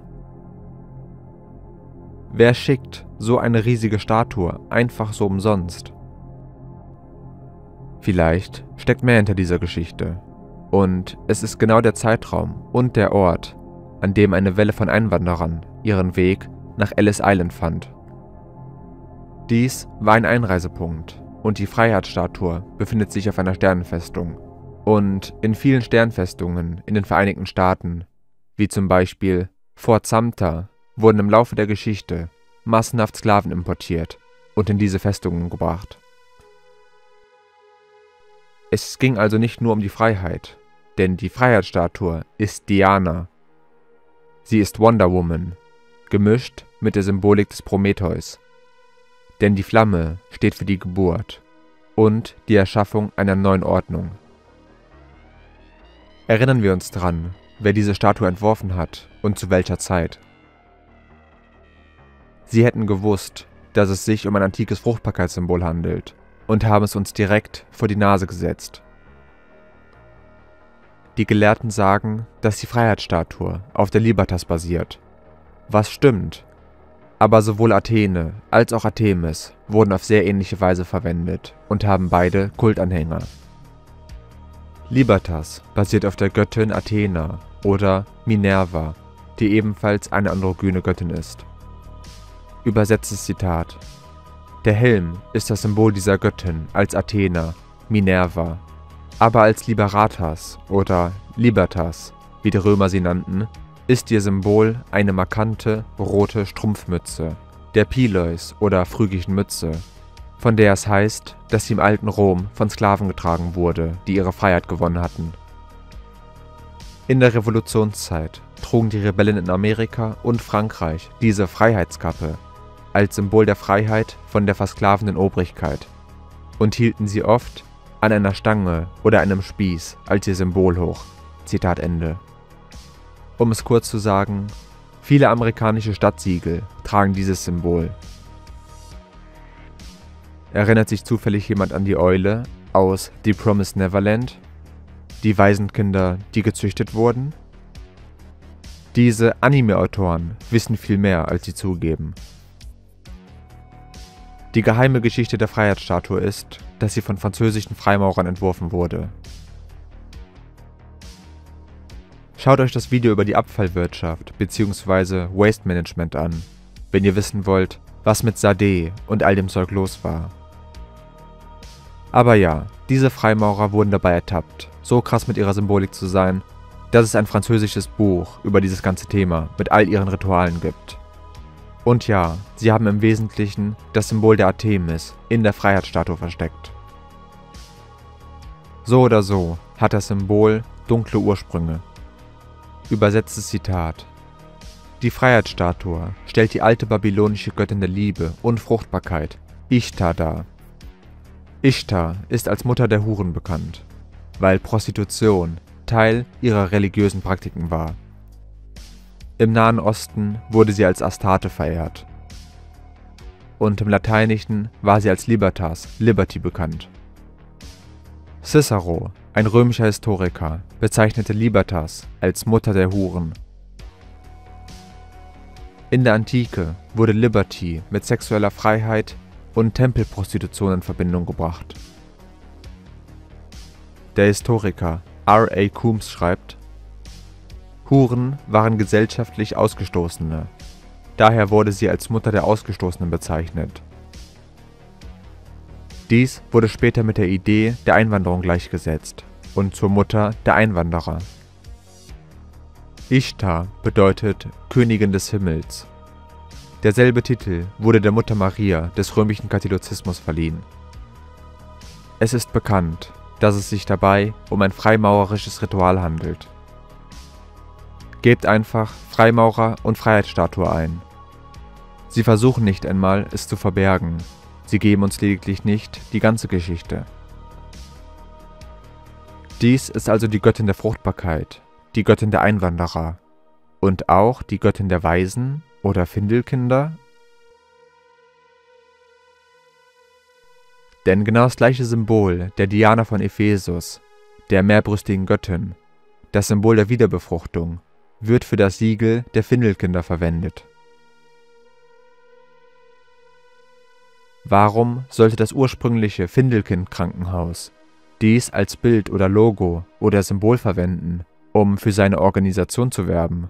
Speaker 1: Wer schickt so eine riesige Statue einfach so umsonst? Vielleicht steckt mehr hinter dieser Geschichte. Und es ist genau der Zeitraum und der Ort, an dem eine Welle von Einwanderern ihren Weg nach Ellis Island fand. Dies war ein Einreisepunkt und die Freiheitsstatue befindet sich auf einer Sternenfestung. Und in vielen Sternfestungen in den Vereinigten Staaten, wie zum Beispiel Fort Sumter, wurden im Laufe der Geschichte massenhaft Sklaven importiert und in diese Festungen gebracht. Es ging also nicht nur um die Freiheit, denn die Freiheitsstatue ist Diana. Sie ist Wonder Woman, gemischt mit der Symbolik des Prometheus. Denn die Flamme steht für die Geburt und die Erschaffung einer neuen Ordnung. Erinnern wir uns dran, wer diese Statue entworfen hat und zu welcher Zeit. Sie hätten gewusst, dass es sich um ein antikes Fruchtbarkeitssymbol handelt und haben es uns direkt vor die Nase gesetzt. Die Gelehrten sagen, dass die Freiheitsstatue auf der Libertas basiert. Was stimmt? Aber sowohl Athene als auch Artemis wurden auf sehr ähnliche Weise verwendet und haben beide Kultanhänger. Libertas basiert auf der Göttin Athena oder Minerva, die ebenfalls eine androgyne Göttin ist. Übersetztes Zitat: Der Helm ist das Symbol dieser Göttin als Athena, Minerva, aber als Liberatas oder Libertas, wie die Römer sie nannten, ist ihr Symbol eine markante rote Strumpfmütze, der Pileus oder phrygischen Mütze, von der es heißt, dass sie im alten Rom von Sklaven getragen wurde, die ihre Freiheit gewonnen hatten. In der Revolutionszeit trugen die Rebellen in Amerika und Frankreich diese Freiheitskappe als Symbol der Freiheit von der versklavenden Obrigkeit und hielten sie oft an einer Stange oder einem Spieß als ihr Symbol hoch. Zitat Ende. Um es kurz zu sagen, viele amerikanische Stadtsiegel tragen dieses Symbol. Erinnert sich zufällig jemand an die Eule aus The Promised Neverland? Die Waisenkinder, die gezüchtet wurden? Diese Anime-Autoren wissen viel mehr, als sie zugeben. Die geheime Geschichte der Freiheitsstatue ist, dass sie von französischen Freimaurern entworfen wurde. Schaut euch das Video über die Abfallwirtschaft bzw. Waste Management an, wenn ihr wissen wollt, was mit Sade und all dem Zeug los war. Aber ja, diese Freimaurer wurden dabei ertappt, so krass mit ihrer Symbolik zu sein, dass es ein französisches Buch über dieses ganze Thema mit all ihren Ritualen gibt. Und ja, sie haben im Wesentlichen das Symbol der Artemis in der Freiheitsstatue versteckt. So oder so hat das Symbol dunkle Ursprünge. Übersetztes Zitat: Die Freiheitsstatue stellt die alte babylonische Göttin der Liebe und Fruchtbarkeit, Ishtar, dar. Ishtar ist als Mutter der Huren bekannt, weil Prostitution Teil ihrer religiösen Praktiken war. Im Nahen Osten wurde sie als Astarte verehrt. Und im Lateinischen war sie als Libertas, Liberty bekannt. Cicero, ein römischer Historiker, bezeichnete Libertas als Mutter der Huren. In der Antike wurde Liberty mit sexueller Freiheit und Tempelprostitution in Verbindung gebracht. Der Historiker R A Coombs schreibt: Huren waren gesellschaftlich Ausgestoßene, daher wurde sie als Mutter der Ausgestoßenen bezeichnet. Dies wurde später mit der Idee der Einwanderung gleichgesetzt und zur Mutter der Einwanderer. Ishtar bedeutet Königin des Himmels. Derselbe Titel wurde der Mutter Maria des römischen Katholizismus verliehen. Es ist bekannt, dass es sich dabei um ein freimaurerisches Ritual handelt. Gebt einfach Freimaurer und Freiheitsstatue ein. Sie versuchen nicht einmal, es zu verbergen. Sie geben uns lediglich nicht die ganze Geschichte. Dies ist also die Göttin der Fruchtbarkeit, die Göttin der Einwanderer und auch die Göttin der Waisen oder Findelkinder? Denn genau das gleiche Symbol der Diana von Ephesus, der mehrbrüstigen Göttin, das Symbol der Wiederbefruchtung, wird für das Siegel der Findelkinder verwendet. Warum sollte das ursprüngliche Findelkind-Krankenhaus dies als Bild oder Logo oder Symbol verwenden, um für seine Organisation zu werben?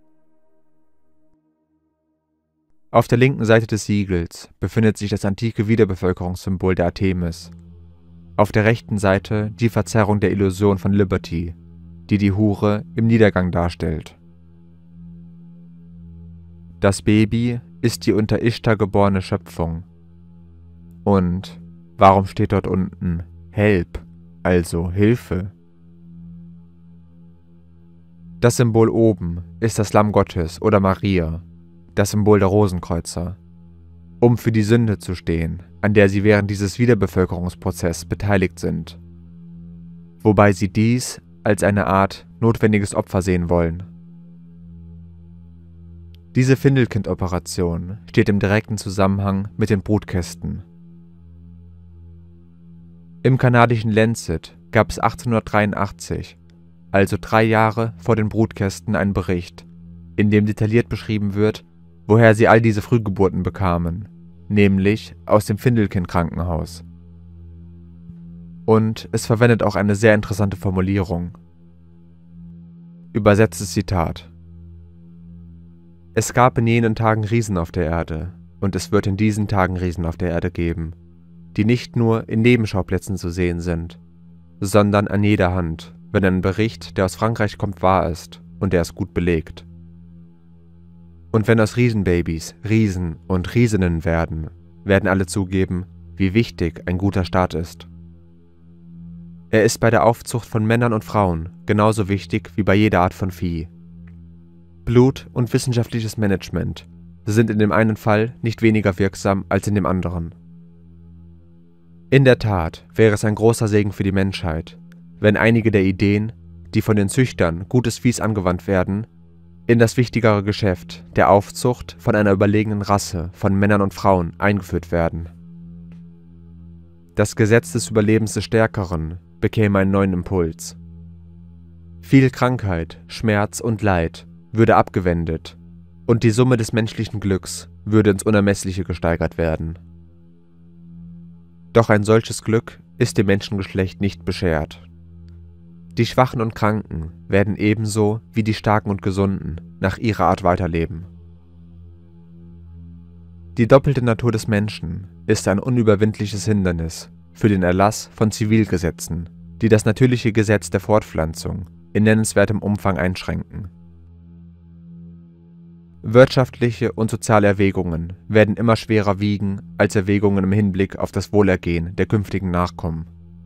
Speaker 1: Auf der linken Seite des Siegels befindet sich das antike Wiederbevölkerungssymbol der Artemis. Auf der rechten Seite die Verzerrung der Illusion von Liberty, die die Hure im Niedergang darstellt. Das Baby ist die unter Ishtar geborene Schöpfung. Und warum steht dort unten Help, also Hilfe? Das Symbol oben ist das Lamm Gottes oder Maria, das Symbol der Rosenkreuzer, um für die Sünde zu stehen, an der sie während dieses Wiederbevölkerungsprozesses beteiligt sind, wobei sie dies als eine Art notwendiges Opfer sehen wollen. Diese Findelkind-Operation steht im direkten Zusammenhang mit den Brutkästen. Im kanadischen Lancet gab es achtzehnhundertdreiundachtzig, also drei Jahre vor den Brutkästen, einen Bericht, in dem detailliert beschrieben wird, woher sie all diese Frühgeburten bekamen, nämlich aus dem Findelkind-Krankenhaus. Und es verwendet auch eine sehr interessante Formulierung. Übersetztes Zitat: Es gab in jenen Tagen Riesen auf der Erde, und es wird in diesen Tagen Riesen auf der Erde geben, die nicht nur in Nebenschauplätzen zu sehen sind, sondern an jeder Hand, wenn ein Bericht, der aus Frankreich kommt, wahr ist und der ist gut belegt. Und wenn aus Riesenbabys Riesen und Riesinnen werden, werden alle zugeben, wie wichtig ein guter Staat ist. Er ist bei der Aufzucht von Männern und Frauen genauso wichtig wie bei jeder Art von Vieh. Blut und wissenschaftliches Management sind in dem einen Fall nicht weniger wirksam als in dem anderen. In der Tat wäre es ein großer Segen für die Menschheit, wenn einige der Ideen, die von den Züchtern gutes Viehs angewandt werden, in das wichtigere Geschäft der Aufzucht von einer überlegenen Rasse von Männern und Frauen eingeführt werden. Das Gesetz des Überlebens des Stärkeren bekäme einen neuen Impuls. Viel Krankheit, Schmerz und Leid würde abgewendet und die Summe des menschlichen Glücks würde ins Unermessliche gesteigert werden. Doch ein solches Glück ist dem Menschengeschlecht nicht beschert. Die Schwachen und Kranken werden ebenso wie die Starken und Gesunden nach ihrer Art weiterleben. Die doppelte Natur des Menschen ist ein unüberwindliches Hindernis für den Erlass von Zivilgesetzen, die das natürliche Gesetz der Fortpflanzung in nennenswertem Umfang einschränken. Wirtschaftliche und soziale Erwägungen werden immer schwerer wiegen als Erwägungen im Hinblick auf das Wohlergehen der künftigen Nachkommen.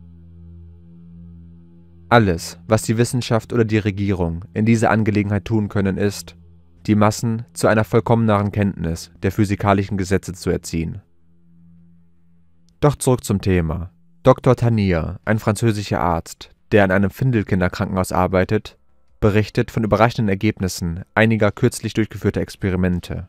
Speaker 1: Alles, was die Wissenschaft oder die Regierung in dieser Angelegenheit tun können, ist, die Massen zu einer vollkommeneren Kenntnis der physikalischen Gesetze zu erziehen. Doch zurück zum Thema. Doktor Tanier, ein französischer Arzt, der an einem Findelkinderkrankenhaus arbeitet, berichtet von überraschenden Ergebnissen einiger kürzlich durchgeführter Experimente.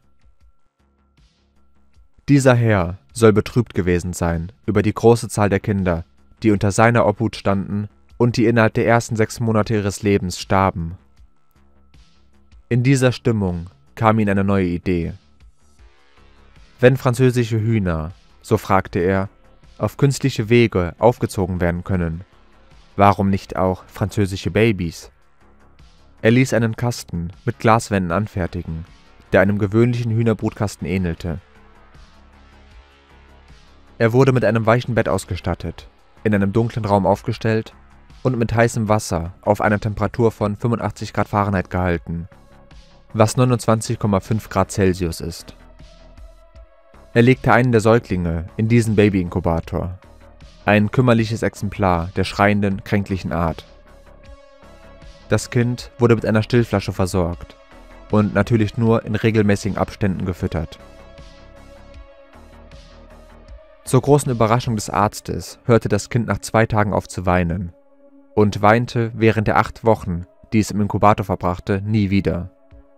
Speaker 1: Dieser Herr soll betrübt gewesen sein über die große Zahl der Kinder, die unter seiner Obhut standen und die innerhalb der ersten sechs Monate ihres Lebens starben. In dieser Stimmung kam ihm eine neue Idee. Wenn französische Hühner, so fragte er, auf künstliche Wege aufgezogen werden können, warum nicht auch französische Babys? Er ließ einen Kasten mit Glaswänden anfertigen, der einem gewöhnlichen Hühnerbrutkasten ähnelte. Er wurde mit einem weichen Bett ausgestattet, in einem dunklen Raum aufgestellt und mit heißem Wasser auf einer Temperatur von fünfundachtzig Grad Fahrenheit gehalten, was neunundzwanzig Komma fünf Grad Celsius ist. Er legte einen der Säuglinge in diesen Babyinkubator, ein kümmerliches Exemplar der schreienden, kränklichen Art. Das Kind wurde mit einer Stillflasche versorgt und natürlich nur in regelmäßigen Abständen gefüttert. Zur großen Überraschung des Arztes hörte das Kind nach zwei Tagen auf zu weinen und weinte während der acht Wochen, die es im Inkubator verbrachte, nie wieder.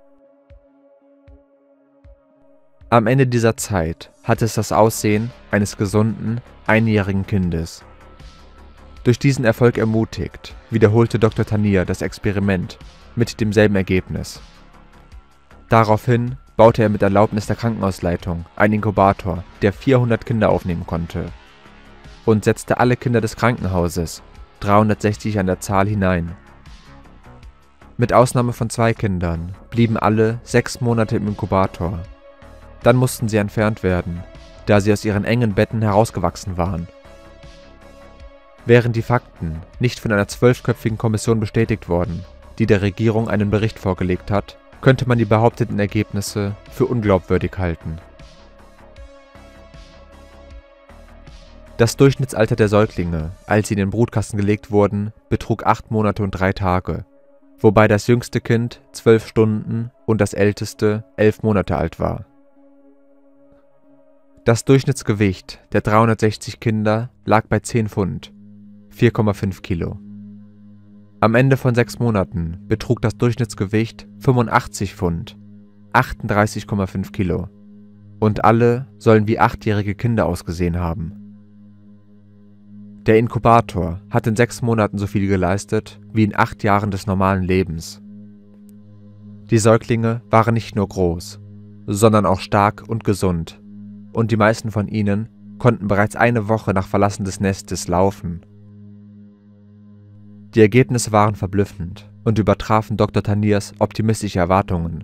Speaker 1: Am Ende dieser Zeit hatte es das Aussehen eines gesunden, einjährigen Kindes. Durch diesen Erfolg ermutigt, wiederholte Doktor Tanier das Experiment mit demselben Ergebnis. Daraufhin baute er mit Erlaubnis der Krankenhausleitung einen Inkubator, der vierhundert Kinder aufnehmen konnte, und setzte alle Kinder des Krankenhauses, dreihundertsechzig an der Zahl, hinein. Mit Ausnahme von zwei Kindern blieben alle sechs Monate im Inkubator. Dann mussten sie entfernt werden, da sie aus ihren engen Betten herausgewachsen waren. Wären die Fakten nicht von einer zwölfköpfigen Kommission bestätigt worden, die der Regierung einen Bericht vorgelegt hat, könnte man die behaupteten Ergebnisse für unglaubwürdig halten. Das Durchschnittsalter der Säuglinge, als sie in den Brutkasten gelegt wurden, betrug acht Monate und drei Tage, wobei das jüngste Kind zwölf Stunden und das älteste elf Monate alt war. Das Durchschnittsgewicht der dreihundertsechzig Kinder lag bei zehn Pfund, vier Komma fünf Kilo. Am Ende von sechs Monaten betrug das Durchschnittsgewicht fünfundachtzig Pfund, achtunddreißig Komma fünf Kilo. Und alle sollen wie achtjährige Kinder ausgesehen haben. Der Inkubator hat in sechs Monaten so viel geleistet wie in acht Jahren des normalen Lebens. Die Säuglinge waren nicht nur groß, sondern auch stark und gesund, und die meisten von ihnen konnten bereits eine Woche nach Verlassen des Nestes laufen. Die Ergebnisse waren verblüffend und übertrafen Doktor Taniers optimistische Erwartungen.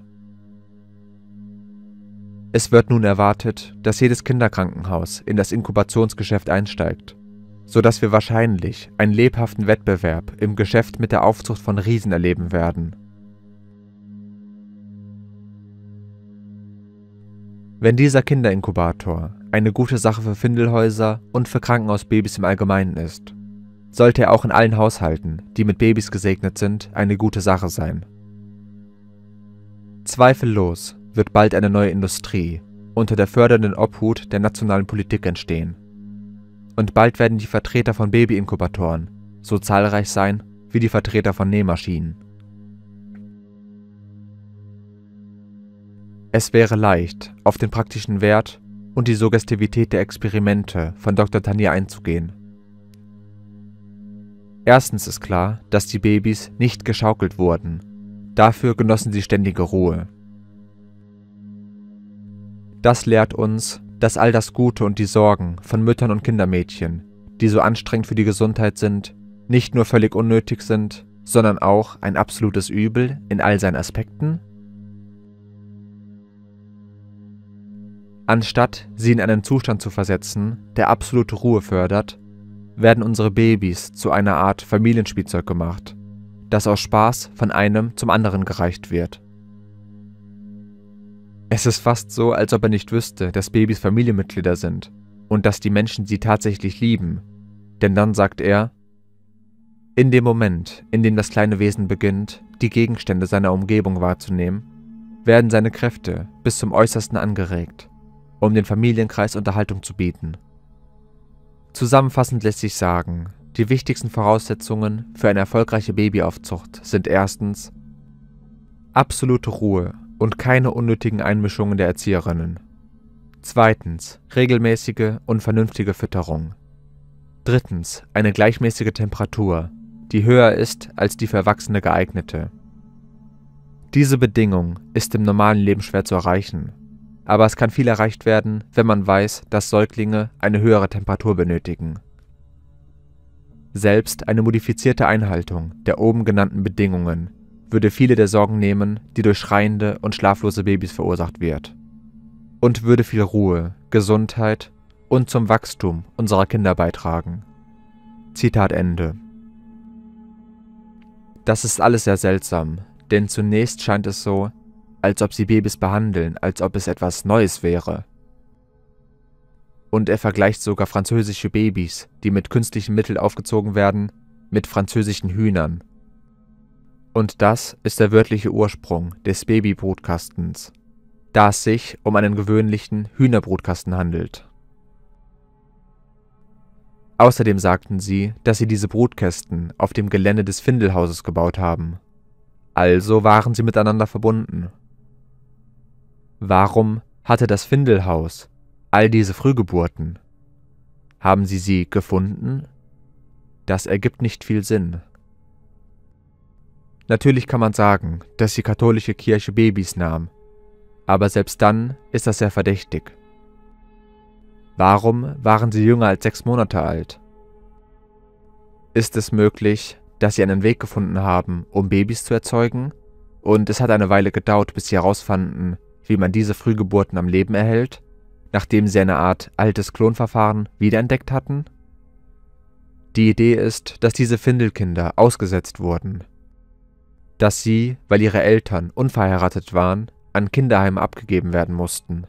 Speaker 1: Es wird nun erwartet, dass jedes Kinderkrankenhaus in das Inkubationsgeschäft einsteigt, sodass wir wahrscheinlich einen lebhaften Wettbewerb im Geschäft mit der Aufzucht von Riesen erleben werden. Wenn dieser Kinderinkubator eine gute Sache für Findelhäuser und für Krankenhausbabys im Allgemeinen ist, sollte er auch in allen Haushalten, die mit Babys gesegnet sind, eine gute Sache sein. Zweifellos wird bald eine neue Industrie unter der fördernden Obhut der nationalen Politik entstehen. Und bald werden die Vertreter von Baby-Inkubatoren so zahlreich sein wie die Vertreter von Nähmaschinen. Es wäre leicht, auf den praktischen Wert und die Suggestivität der Experimente von Doktor Tanier einzugehen. Erstens ist klar, dass die Babys nicht geschaukelt wurden. Dafür genossen sie ständige Ruhe. Das lehrt uns, dass all das Gute und die Sorgen von Müttern und Kindermädchen, die so anstrengend für die Gesundheit sind, nicht nur völlig unnötig sind, sondern auch ein absolutes Übel in all seinen Aspekten? Anstatt sie in einen Zustand zu versetzen, der absolute Ruhe fördert, werden unsere Babys zu einer Art Familienspielzeug gemacht, das aus Spaß von einem zum anderen gereicht wird. Es ist fast so, als ob er nicht wüsste, dass Babys Familienmitglieder sind und dass die Menschen sie tatsächlich lieben, denn dann sagt er: In dem Moment, in dem das kleine Wesen beginnt, die Gegenstände seiner Umgebung wahrzunehmen, werden seine Kräfte bis zum Äußersten angeregt, um dem Familienkreis Unterhaltung zu bieten. Zusammenfassend lässt sich sagen, die wichtigsten Voraussetzungen für eine erfolgreiche Babyaufzucht sind erstens absolute Ruhe und keine unnötigen Einmischungen der Erzieherinnen. Zweitens, regelmäßige und vernünftige Fütterung. Drittens, eine gleichmäßige Temperatur, die höher ist als die für Erwachsene geeignete. Diese Bedingung ist im normalen Leben schwer zu erreichen, aber es kann viel erreicht werden, wenn man weiß, dass Säuglinge eine höhere Temperatur benötigen. Selbst eine modifizierte Einhaltung der oben genannten Bedingungen würde viele der Sorgen nehmen, die durch schreiende und schlaflose Babys verursacht wird, und würde viel Ruhe, Gesundheit und zum Wachstum unserer Kinder beitragen. Zitat Ende. Das ist alles sehr seltsam, denn zunächst scheint es so, als ob sie Babys behandeln, als ob es etwas Neues wäre. Und er vergleicht sogar französische Babys, die mit künstlichen Mitteln aufgezogen werden, mit französischen Hühnern. Und das ist der wörtliche Ursprung des Babybrutkastens, da es sich um einen gewöhnlichen Hühnerbrutkasten handelt. Außerdem sagten sie, dass sie diese Brutkästen auf dem Gelände des Findelhauses gebaut haben. Also waren sie miteinander verbunden. Warum hatte das Findelhaus all diese Frühgeburten? Haben sie sie gefunden? Das ergibt nicht viel Sinn. Natürlich kann man sagen, dass die katholische Kirche Babys nahm, aber selbst dann ist das sehr verdächtig. Warum waren sie jünger als sechs Monate alt? Ist es möglich, dass sie einen Weg gefunden haben, um Babys zu erzeugen, und es hat eine Weile gedauert, bis sie herausfanden, wie man diese Frühgeburten am Leben erhält, nachdem sie eine Art altes Klonverfahren wiederentdeckt hatten? Die Idee ist, dass diese Findelkinder ausgesetzt wurden, dass sie, weil ihre Eltern unverheiratet waren, an Kinderheime abgegeben werden mussten.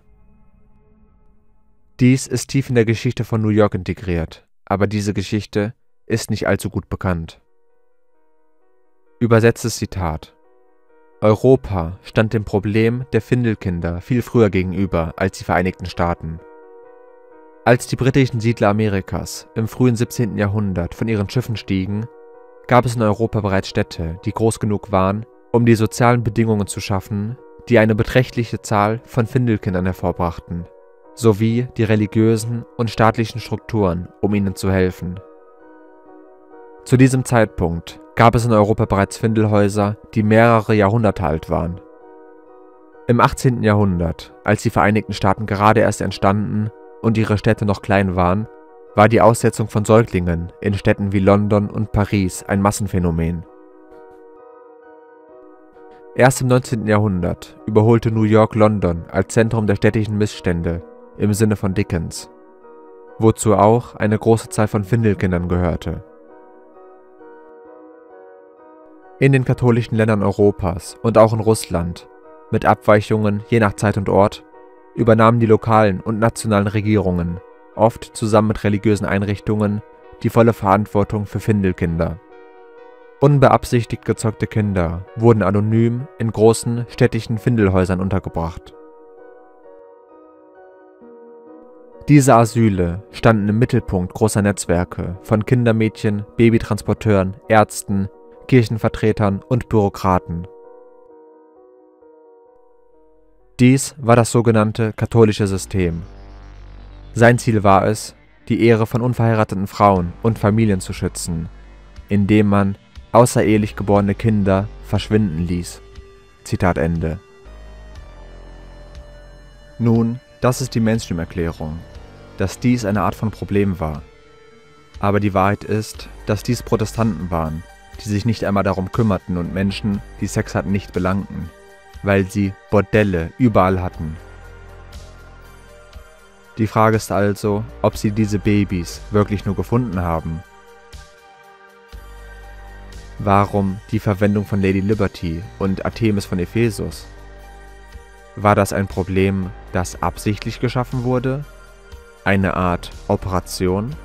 Speaker 1: Dies ist tief in der Geschichte von New York integriert, aber diese Geschichte ist nicht allzu gut bekannt. Übersetztes Zitat: Europa stand dem Problem der Findelkinder viel früher gegenüber als die Vereinigten Staaten. Als die britischen Siedler Amerikas im frühen siebzehnten Jahrhundert von ihren Schiffen stiegen, gab es in Europa bereits Städte, die groß genug waren, um die sozialen Bedingungen zu schaffen, die eine beträchtliche Zahl von Findelkindern hervorbrachten, sowie die religiösen und staatlichen Strukturen, um ihnen zu helfen. Zu diesem Zeitpunkt gab es in Europa bereits Findelhäuser, die mehrere Jahrhunderte alt waren. Im achtzehnten Jahrhundert, als die Vereinigten Staaten gerade erst entstanden und ihre Städte noch klein waren, war die Aussetzung von Säuglingen in Städten wie London und Paris ein Massenphänomen. Erst im neunzehnten Jahrhundert überholte New York London als Zentrum der städtischen Missstände im Sinne von Dickens, wozu auch eine große Zahl von Findelkindern gehörte. In den katholischen Ländern Europas und auch in Russland, mit Abweichungen je nach Zeit und Ort, übernahmen die lokalen und nationalen Regierungen, oft zusammen mit religiösen Einrichtungen, die volle Verantwortung für Findelkinder. Unbeabsichtigt gezeugte Kinder wurden anonym in großen städtischen Findelhäusern untergebracht. Diese Asyle standen im Mittelpunkt großer Netzwerke von Kindermädchen, Babytransporteuren, Ärzten, Kirchenvertretern und Bürokraten. Dies war das sogenannte katholische System. Sein Ziel war es, die Ehre von unverheirateten Frauen und Familien zu schützen, indem man außerehelich geborene Kinder verschwinden ließ. Zitat Ende. Nun, das ist die Mainstream-Erklärung, dass dies eine Art von Problem war. Aber die Wahrheit ist, dass dies Protestanten waren, die sich nicht einmal darum kümmerten und Menschen, die Sex hatten, nicht belangten, weil sie Bordelle überall hatten. Die Frage ist also, ob sie diese Babys wirklich nur gefunden haben. Warum die Verwendung von Lady Liberty und Artemis von Ephesus? War das ein Problem, das absichtlich geschaffen wurde? Eine Art Operation?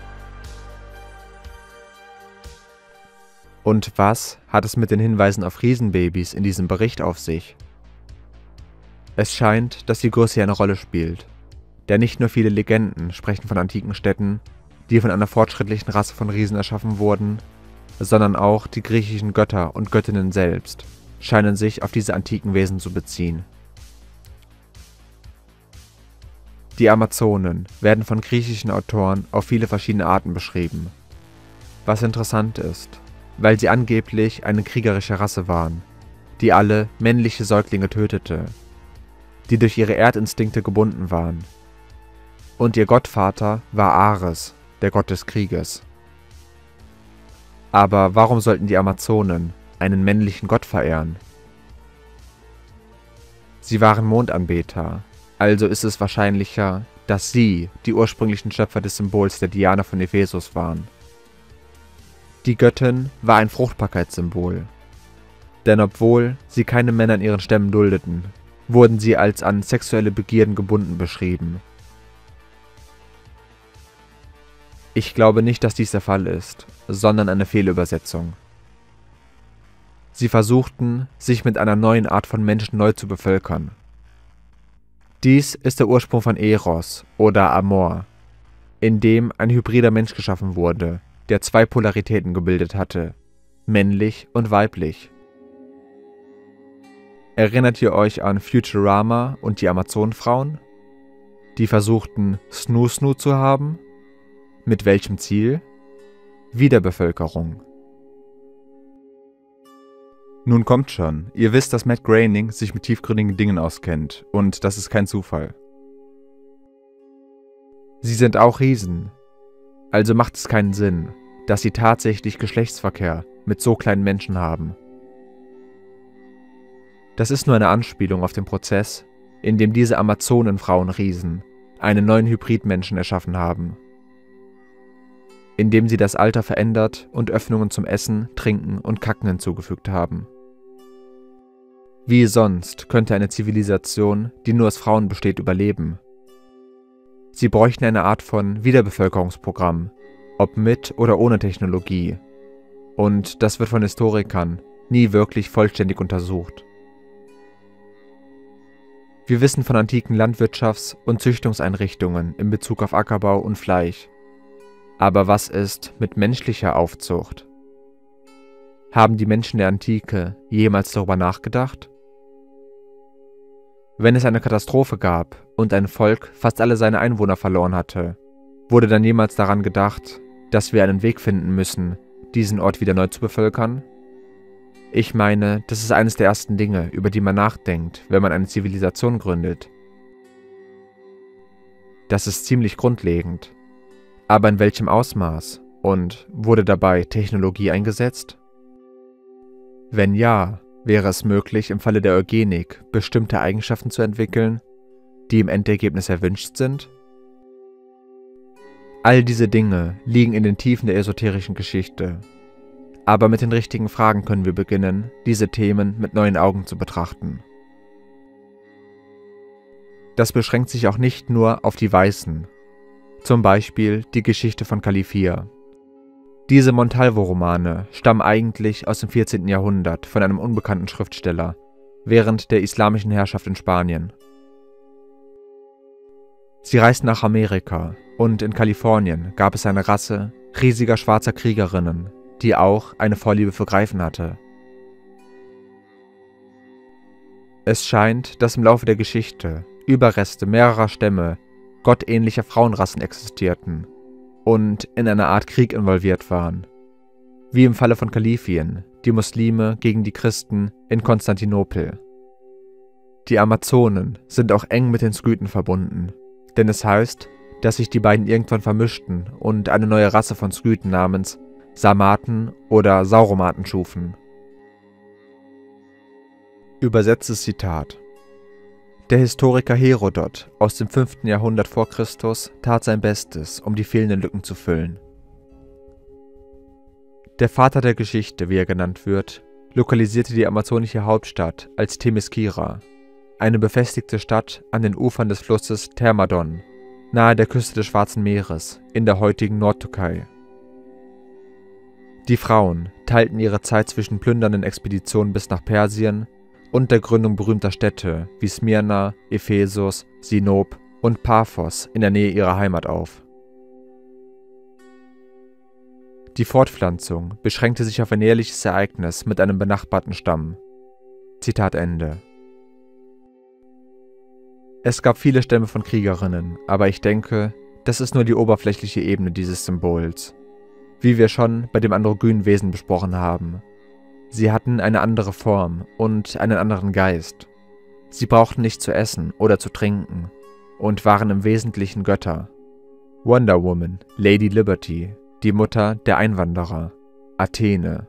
Speaker 1: Und was hat es mit den Hinweisen auf Riesenbabys in diesem Bericht auf sich? Es scheint, dass die Größe hier eine Rolle spielt, denn nicht nur viele Legenden sprechen von antiken Städten, die von einer fortschrittlichen Rasse von Riesen erschaffen wurden, sondern auch die griechischen Götter und Göttinnen selbst scheinen sich auf diese antiken Wesen zu beziehen. Die Amazonen werden von griechischen Autoren auf viele verschiedene Arten beschrieben. Was interessant ist, weil sie angeblich eine kriegerische Rasse waren, die alle männliche Säuglinge tötete, die durch ihre Erdinstinkte gebunden waren. Und ihr Gottvater war Ares, der Gott des Krieges. Aber warum sollten die Amazonen einen männlichen Gott verehren? Sie waren Mondanbeter, also ist es wahrscheinlicher, dass sie die ursprünglichen Schöpfer des Symbols der Diana von Ephesus waren. Die Göttin war ein Fruchtbarkeitssymbol, denn obwohl sie keine Männer in ihren Stämmen duldeten, wurden sie als an sexuelle Begierden gebunden beschrieben. Ich glaube nicht, dass dies der Fall ist, sondern eine Fehlübersetzung. Sie versuchten, sich mit einer neuen Art von Menschen neu zu bevölkern. Dies ist der Ursprung von Eros oder Amor, in dem ein hybrider Mensch geschaffen wurde, der zwei Polaritäten gebildet hatte, männlich und weiblich. Erinnert ihr euch an Futurama und die Amazonenfrauen? Die versuchten, Snoo-Snoo zu haben? Mit welchem Ziel? Wiederbevölkerung. Nun kommt schon, ihr wisst, dass Matt Groening sich mit tiefgründigen Dingen auskennt, und das ist kein Zufall. Sie sind auch Riesen, also macht es keinen Sinn, dass sie tatsächlich Geschlechtsverkehr mit so kleinen Menschen haben. Das ist nur eine Anspielung auf den Prozess, in dem diese Amazonenfrauenriesen einen neuen Hybridmenschen erschaffen haben, indem sie das Alter verändert und Öffnungen zum Essen, Trinken und Kacken hinzugefügt haben. Wie sonst könnte eine Zivilisation, die nur aus Frauen besteht, überleben? Sie bräuchten eine Art von Wiederbevölkerungsprogramm, ob mit oder ohne Technologie, und das wird von Historikern nie wirklich vollständig untersucht. Wir wissen von antiken Landwirtschafts- und Züchtungseinrichtungen in Bezug auf Ackerbau und Fleisch. Aber was ist mit menschlicher Aufzucht? Haben die Menschen der Antike jemals darüber nachgedacht? Wenn es eine Katastrophe gab und ein Volk fast alle seine Einwohner verloren hatte, wurde dann jemals daran gedacht, dass wir einen Weg finden müssen, diesen Ort wieder neu zu bevölkern? Ich meine, das ist eines der ersten Dinge, über die man nachdenkt, wenn man eine Zivilisation gründet. Das ist ziemlich grundlegend. Aber in welchem Ausmaß? Und wurde dabei Technologie eingesetzt? Wenn ja, wäre es möglich, im Falle der Eugenik bestimmte Eigenschaften zu entwickeln, die im Endergebnis erwünscht sind? All diese Dinge liegen in den Tiefen der esoterischen Geschichte. Aber mit den richtigen Fragen können wir beginnen, diese Themen mit neuen Augen zu betrachten. Das beschränkt sich auch nicht nur auf die Weißen, zum Beispiel die Geschichte von Califia. Diese Montalvo-Romane stammen eigentlich aus dem vierzehnten Jahrhundert von einem unbekannten Schriftsteller während der islamischen Herrschaft in Spanien. Sie reisten nach Amerika und in Kalifornien gab es eine Rasse riesiger schwarzer Kriegerinnen, die auch eine Vorliebe für Greifen hatte. Es scheint, dass im Laufe der Geschichte Überreste mehrerer Stämme gottähnlicher Frauenrassen existierten und in einer Art Krieg involviert waren, wie im Falle von Kalifien, die Muslime gegen die Christen in Konstantinopel. Die Amazonen sind auch eng mit den Skythen verbunden, denn es heißt, dass sich die beiden irgendwann vermischten und eine neue Rasse von Skythen namens Sarmaten oder Sauromaten schufen. Übersetztes Zitat: Der Historiker Herodot aus dem fünften Jahrhundert vor Christus tat sein Bestes, um die fehlenden Lücken zu füllen. Der Vater der Geschichte, wie er genannt wird, lokalisierte die amazonische Hauptstadt als Themyscira, eine befestigte Stadt an den Ufern des Flusses Thermadon, nahe der Küste des Schwarzen Meeres in der heutigen Nordtürkei. Die Frauen teilten ihre Zeit zwischen plündernden Expeditionen bis nach Persien und der Gründung berühmter Städte wie Smyrna, Ephesus, Sinop und Paphos in der Nähe ihrer Heimat auf. Die Fortpflanzung beschränkte sich auf ein jährliches Ereignis mit einem benachbarten Stamm. Zitat Ende. Es gab viele Stämme von Kriegerinnen, aber ich denke, das ist nur die oberflächliche Ebene dieses Symbols, wie wir schon bei dem androgynen Wesen besprochen haben. Sie hatten eine andere Form und einen anderen Geist. Sie brauchten nicht zu essen oder zu trinken und waren im Wesentlichen Götter. Wonder Woman, Lady Liberty, die Mutter der Einwanderer, Athene.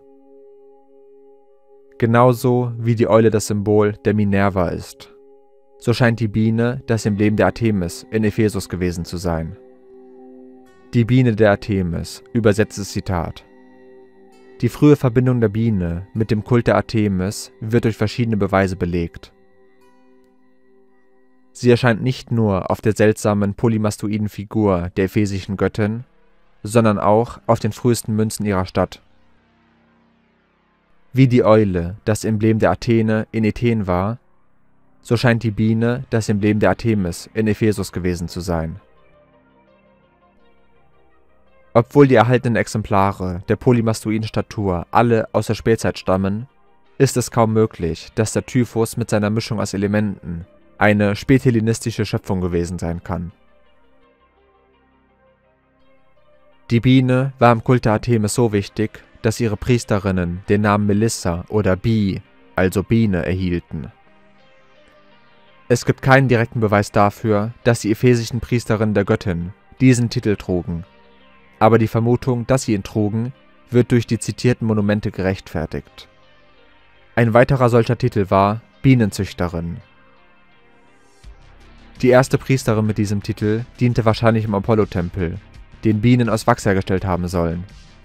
Speaker 1: Genauso wie die Eule das Symbol der Minerva ist. So scheint die Biene das Emblem der Artemis in Ephesus gewesen zu sein. Die Biene der Artemis, übersetztes Zitat. Die frühe Verbindung der Biene mit dem Kult der Artemis wird durch verschiedene Beweise belegt. Sie erscheint nicht nur auf der seltsamen polymastoiden Figur der ephesischen Göttin, sondern auch auf den frühesten Münzen ihrer Stadt. Wie die Eule das Emblem der Athene in Ethen war, so scheint die Biene das Emblem der Artemis in Ephesus gewesen zu sein. Obwohl die erhaltenen Exemplare der polymastoiden Statur alle aus der Spätzeit stammen, ist es kaum möglich, dass der Typhus mit seiner Mischung aus Elementen eine späthellenistische Schöpfung gewesen sein kann. Die Biene war im Kult der Artemis so wichtig, dass ihre Priesterinnen den Namen Melissa oder Bi, also Biene, erhielten. Es gibt keinen direkten Beweis dafür, dass die ephesischen Priesterinnen der Göttin diesen Titel trugen, aber die Vermutung, dass sie ihn trugen, wird durch die zitierten Monumente gerechtfertigt. Ein weiterer solcher Titel war Bienenzüchterin. Die erste Priesterin mit diesem Titel diente wahrscheinlich im Apollo-Tempel, den Bienen aus Wachs hergestellt haben sollen.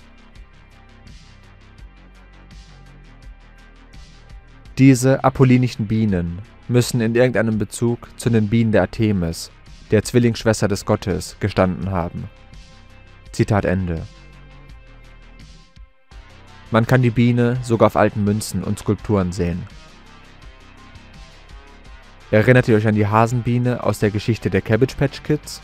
Speaker 1: Diese apollinischen Bienen müssen in irgendeinem Bezug zu den Bienen der Artemis, der Zwillingsschwester des Gottes, gestanden haben. Zitat Ende. Man kann die Biene sogar auf alten Münzen und Skulpturen sehen. Erinnert ihr euch an die Hasenbiene aus der Geschichte der Cabbage Patch Kids?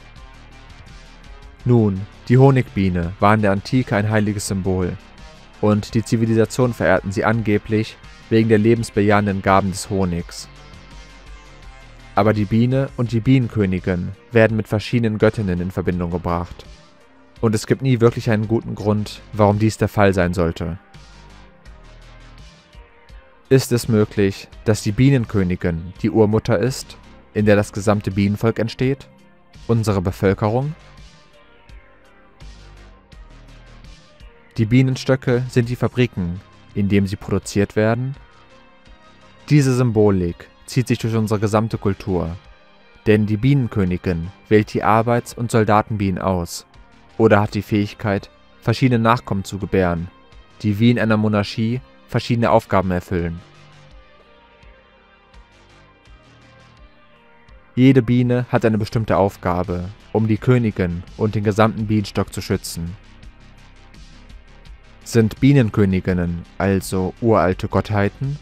Speaker 1: Nun, die Honigbiene war in der Antike ein heiliges Symbol und die Zivilisation verehrten sie angeblich wegen der lebensbejahenden Gaben des Honigs. Aber die Biene und die Bienenkönigin werden mit verschiedenen Göttinnen in Verbindung gebracht. Und es gibt nie wirklich einen guten Grund, warum dies der Fall sein sollte. Ist es möglich, dass die Bienenkönigin die Urmutter ist, in der das gesamte Bienenvolk entsteht? Unsere Bevölkerung? Die Bienenstöcke sind die Fabriken, in denen sie produziert werden. Diese Symbolik zieht sich durch unsere gesamte Kultur, denn die Bienenkönigin wählt die Arbeits- und Soldatenbienen aus oder hat die Fähigkeit, verschiedene Nachkommen zu gebären, die wie in einer Monarchie verschiedene Aufgaben erfüllen. Jede Biene hat eine bestimmte Aufgabe, um die Königin und den gesamten Bienenstock zu schützen. Sind Bienenköniginnen also uralte Gottheiten?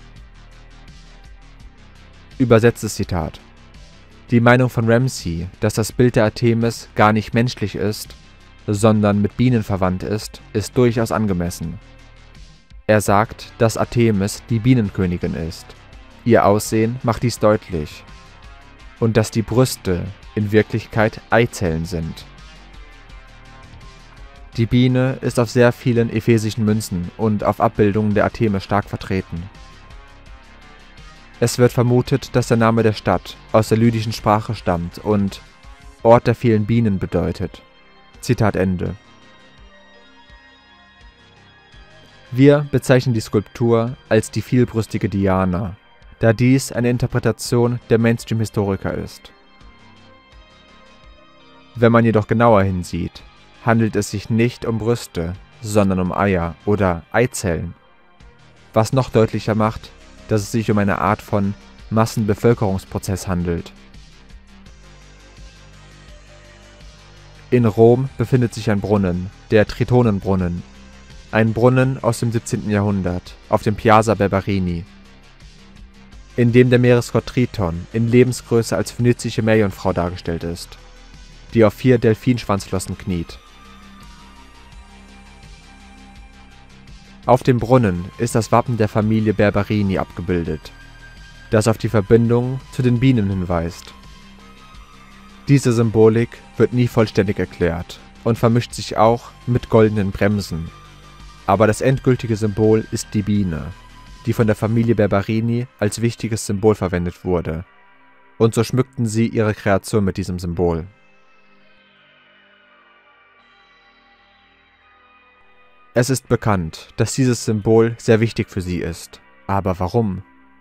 Speaker 1: Übersetztes Zitat. Die Meinung von Ramsay, dass das Bild der Artemis gar nicht menschlich ist, sondern mit Bienen verwandt ist, ist durchaus angemessen. Er sagt, dass Artemis die Bienenkönigin ist. Ihr Aussehen macht dies deutlich. Und dass die Brüste in Wirklichkeit Eizellen sind. Die Biene ist auf sehr vielen ephesischen Münzen und auf Abbildungen der Artemis stark vertreten. Es wird vermutet, dass der Name der Stadt aus der lydischen Sprache stammt und Ort der vielen Bienen bedeutet. Zitat Ende. Wir bezeichnen die Skulptur als die vielbrüstige Diana, da dies eine Interpretation der Mainstream-Historiker ist. Wenn man jedoch genauer hinsieht, handelt es sich nicht um Brüste, sondern um Eier oder Eizellen, was noch deutlicher macht, dass es sich um eine Art von Massenbevölkerungsprozess handelt. In Rom befindet sich ein Brunnen, der Tritonenbrunnen, ein Brunnen aus dem siebzehnten Jahrhundert auf dem Piazza Barberini, in dem der Meeresgott Triton in Lebensgröße als phönizische Meerjungfrau dargestellt ist, die auf vier Delfinschwanzflossen kniet. Auf dem Brunnen ist das Wappen der Familie Barberini abgebildet, das auf die Verbindung zu den Bienen hinweist. Diese Symbolik wird nie vollständig erklärt und vermischt sich auch mit goldenen Bremsen, aber das endgültige Symbol ist die Biene, die von der Familie Barberini als wichtiges Symbol verwendet wurde, und so schmückten sie ihre Kreation mit diesem Symbol. Es ist bekannt, dass dieses Symbol sehr wichtig für sie ist. Aber warum?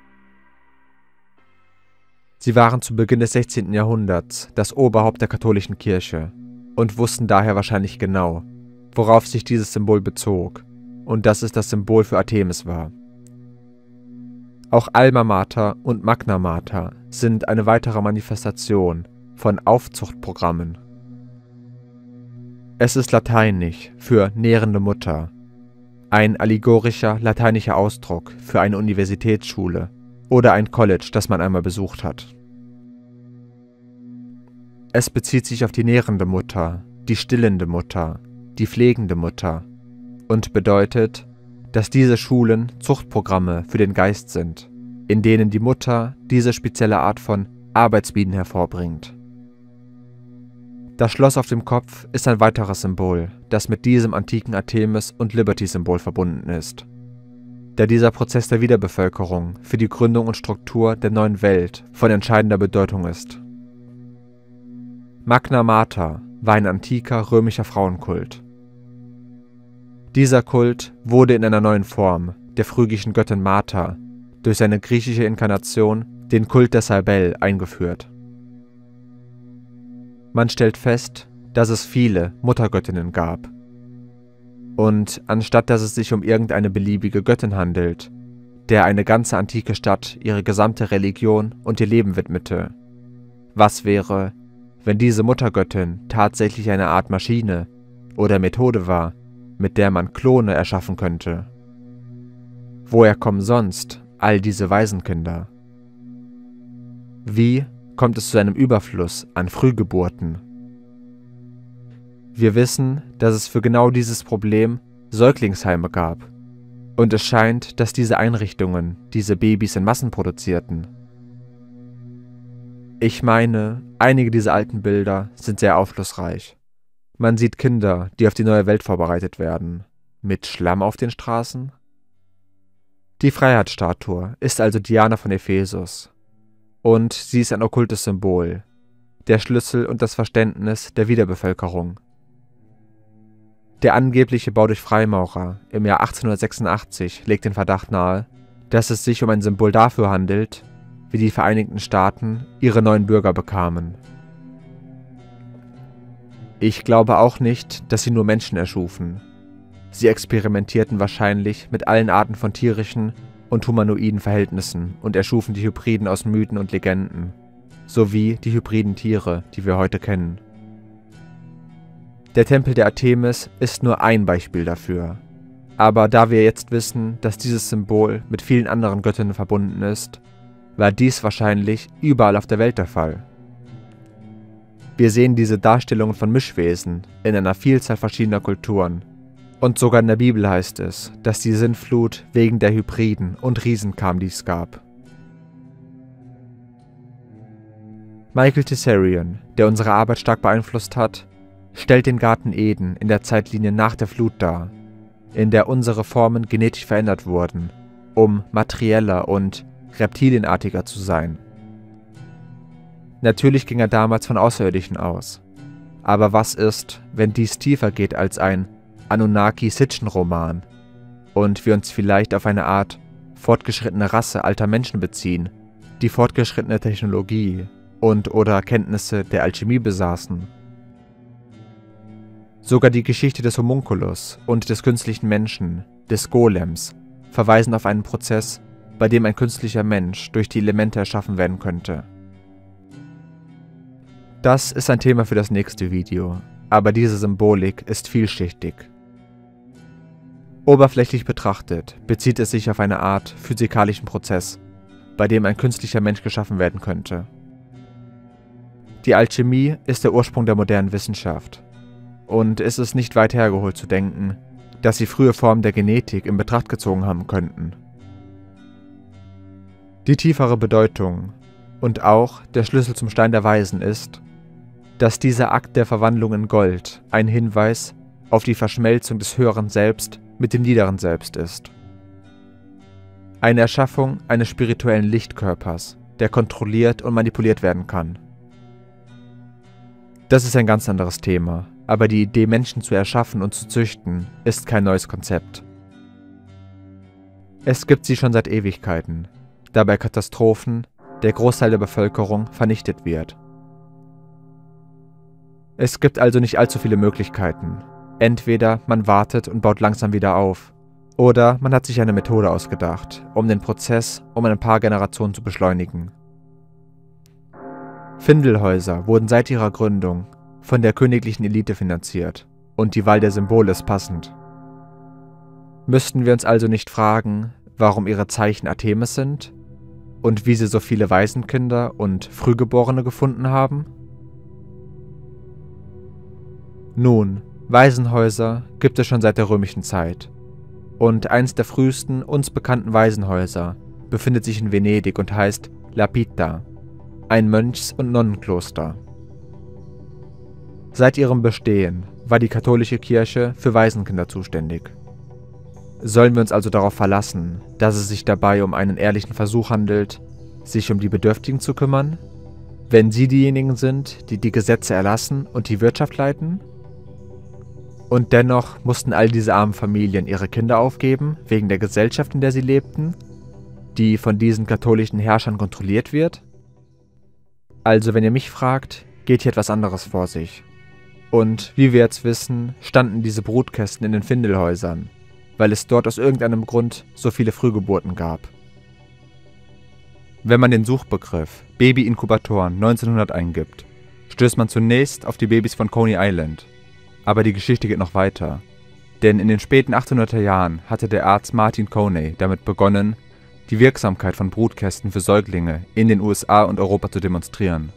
Speaker 1: Sie waren zu Beginn des sechzehnten Jahrhunderts das Oberhaupt der katholischen Kirche und wussten daher wahrscheinlich genau, worauf sich dieses Symbol bezog und dass es das Symbol für Artemis war. Auch Alma Mater und Magna Mater sind eine weitere Manifestation von Aufzuchtprogrammen. Es ist lateinisch für nährende Mutter, ein allegorischer lateinischer Ausdruck für eine Universitätsschule oder ein College, das man einmal besucht hat. Es bezieht sich auf die nährende Mutter, die stillende Mutter, die pflegende Mutter und bedeutet, dass diese Schulen Zuchtprogramme für den Geist sind, in denen die Mutter diese spezielle Art von Arbeitsbienen hervorbringt. Das Schloss auf dem Kopf ist ein weiteres Symbol, das mit diesem antiken Artemis- und Liberty-Symbol verbunden ist, da dieser Prozess der Wiederbevölkerung für die Gründung und Struktur der neuen Welt von entscheidender Bedeutung ist. Magna Mater war ein antiker römischer Frauenkult. Dieser Kult wurde in einer neuen Form, der phrygischen Göttin Mater, durch seine griechische Inkarnation, den Kult der Cybele, eingeführt. Man stellt fest, dass es viele Muttergöttinnen gab. Und anstatt dass es sich um irgendeine beliebige Göttin handelt, der eine ganze antike Stadt ihre gesamte Religion und ihr Leben widmete, was wäre, wenn diese Muttergöttin tatsächlich eine Art Maschine oder Methode war, mit der man Klone erschaffen könnte? Woher kommen sonst all diese Waisenkinder? Wie kommt es zu einem Überfluss an Frühgeburten? Wir wissen, dass es für genau dieses Problem Säuglingsheime gab. Und es scheint, dass diese Einrichtungen diese Babys in Massen produzierten. Ich meine, einige dieser alten Bilder sind sehr aufschlussreich. Man sieht Kinder, die auf die neue Welt vorbereitet werden. Mit Schlamm auf den Straßen? Die Freiheitsstatue ist also Diana von Ephesus. Und sie ist ein okkultes Symbol, der Schlüssel und das Verständnis der Wiederbevölkerung. Der angebliche Bau durch Freimaurer im Jahr achtzehnhundertsechsundachtzig legt den Verdacht nahe, dass es sich um ein Symbol dafür handelt, wie die Vereinigten Staaten ihre neuen Bürger bekamen. Ich glaube auch nicht, dass sie nur Menschen erschufen. Sie experimentierten wahrscheinlich mit allen Arten von tierischen und humanoiden Verhältnissen und erschufen die Hybriden aus Mythen und Legenden, sowie die hybriden Tiere, die wir heute kennen. Der Tempel der Artemis ist nur ein Beispiel dafür. Aber da wir jetzt wissen, dass dieses Symbol mit vielen anderen Göttinnen verbunden ist, war dies wahrscheinlich überall auf der Welt der Fall. Wir sehen diese Darstellungen von Mischwesen in einer Vielzahl verschiedener Kulturen. Und sogar in der Bibel heißt es, dass die Sintflut wegen der Hybriden und Riesen kam, die es gab. Michael Tessarian, der unsere Arbeit stark beeinflusst hat, stellt den Garten Eden in der Zeitlinie nach der Flut dar, in der unsere Formen genetisch verändert wurden, um materieller und reptilienartiger zu sein. Natürlich ging er damals von Außerirdischen aus. Aber was ist, wenn dies tiefer geht als ein Anunnaki-Sitchin-Roman und wir uns vielleicht auf eine Art fortgeschrittene Rasse alter Menschen beziehen, die fortgeschrittene Technologie und oder Kenntnisse der Alchemie besaßen? Sogar die Geschichte des Homunculus und des künstlichen Menschen, des Golems, verweisen auf einen Prozess, bei dem ein künstlicher Mensch durch die Elemente erschaffen werden könnte. Das ist ein Thema für das nächste Video, aber diese Symbolik ist vielschichtig. Oberflächlich betrachtet bezieht es sich auf eine Art physikalischen Prozess, bei dem ein künstlicher Mensch geschaffen werden könnte. Die Alchemie ist der Ursprung der modernen Wissenschaft. Und es ist nicht weit hergeholt zu denken, dass sie frühe Formen der Genetik in Betracht gezogen haben könnten. Die tiefere Bedeutung und auch der Schlüssel zum Stein der Weisen ist, dass dieser Akt der Verwandlung in Gold ein Hinweis auf die Verschmelzung des höheren Selbst mit dem niederen Selbst ist. Eine Erschaffung eines spirituellen Lichtkörpers, der kontrolliert und manipuliert werden kann. Das ist ein ganz anderes Thema, aber die Idee, Menschen zu erschaffen und zu züchten, ist kein neues Konzept. Es gibt sie schon seit Ewigkeiten, da bei Katastrophen der Großteil der Bevölkerung vernichtet wird. Es gibt also nicht allzu viele Möglichkeiten. Entweder man wartet und baut langsam wieder auf, oder man hat sich eine Methode ausgedacht, um den Prozess um ein paar Generationen zu beschleunigen. Findelhäuser wurden seit ihrer Gründung von der königlichen Elite finanziert und die Wahl der Symbole ist passend. Müssten wir uns also nicht fragen, warum ihre Zeichen Artemis sind und wie sie so viele Waisenkinder und Frühgeborene gefunden haben? Nun, Waisenhäuser gibt es schon seit der römischen Zeit und eines der frühesten uns bekannten Waisenhäuser befindet sich in Venedig und heißt La Pitta, ein Mönchs- und Nonnenkloster. Seit ihrem Bestehen war die katholische Kirche für Waisenkinder zuständig. Sollen wir uns also darauf verlassen, dass es sich dabei um einen ehrlichen Versuch handelt, sich um die Bedürftigen zu kümmern, wenn sie diejenigen sind, die die Gesetze erlassen und die Wirtschaft leiten? Und dennoch mussten all diese armen Familien ihre Kinder aufgeben, wegen der Gesellschaft, in der sie lebten, die von diesen katholischen Herrschern kontrolliert wird? Also, wenn ihr mich fragt, geht hier etwas anderes vor sich. Und wie wir jetzt wissen, standen diese Brutkästen in den Findelhäusern, weil es dort aus irgendeinem Grund so viele Frühgeburten gab. Wenn man den Suchbegriff Baby-Inkubatoren neunzehnhundert eingibt, stößt man zunächst auf die Babys von Coney Island. Aber die Geschichte geht noch weiter, denn in den späten achtzehnhunderter Jahren hatte der Arzt Martin Coney damit begonnen, die Wirksamkeit von Brutkästen für Säuglinge in den U S A und Europa zu demonstrieren.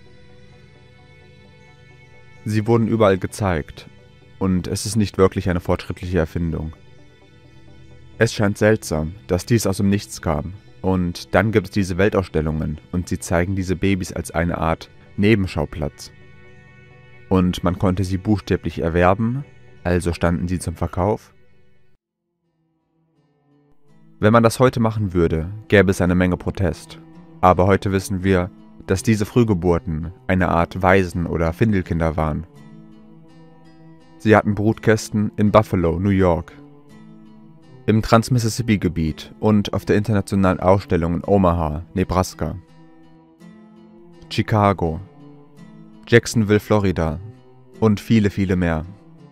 Speaker 1: Sie wurden überall gezeigt, und es ist nicht wirklich eine fortschrittliche Erfindung. Es scheint seltsam, dass dies aus dem Nichts kam, und dann gibt es diese Weltausstellungen und sie zeigen diese Babys als eine Art Nebenschauplatz. Und man konnte sie buchstäblich erwerben, also standen sie zum Verkauf. Wenn man das heute machen würde, gäbe es eine Menge Protest. Aber heute wissen wir, dass diese Frühgeburten eine Art Waisen- oder Findelkinder waren. Sie hatten Brutkästen in Buffalo, New York, im Trans-Mississippi-Gebiet und auf der internationalen Ausstellung in Omaha, Nebraska, Chicago, Jacksonville, Florida und viele, viele mehr.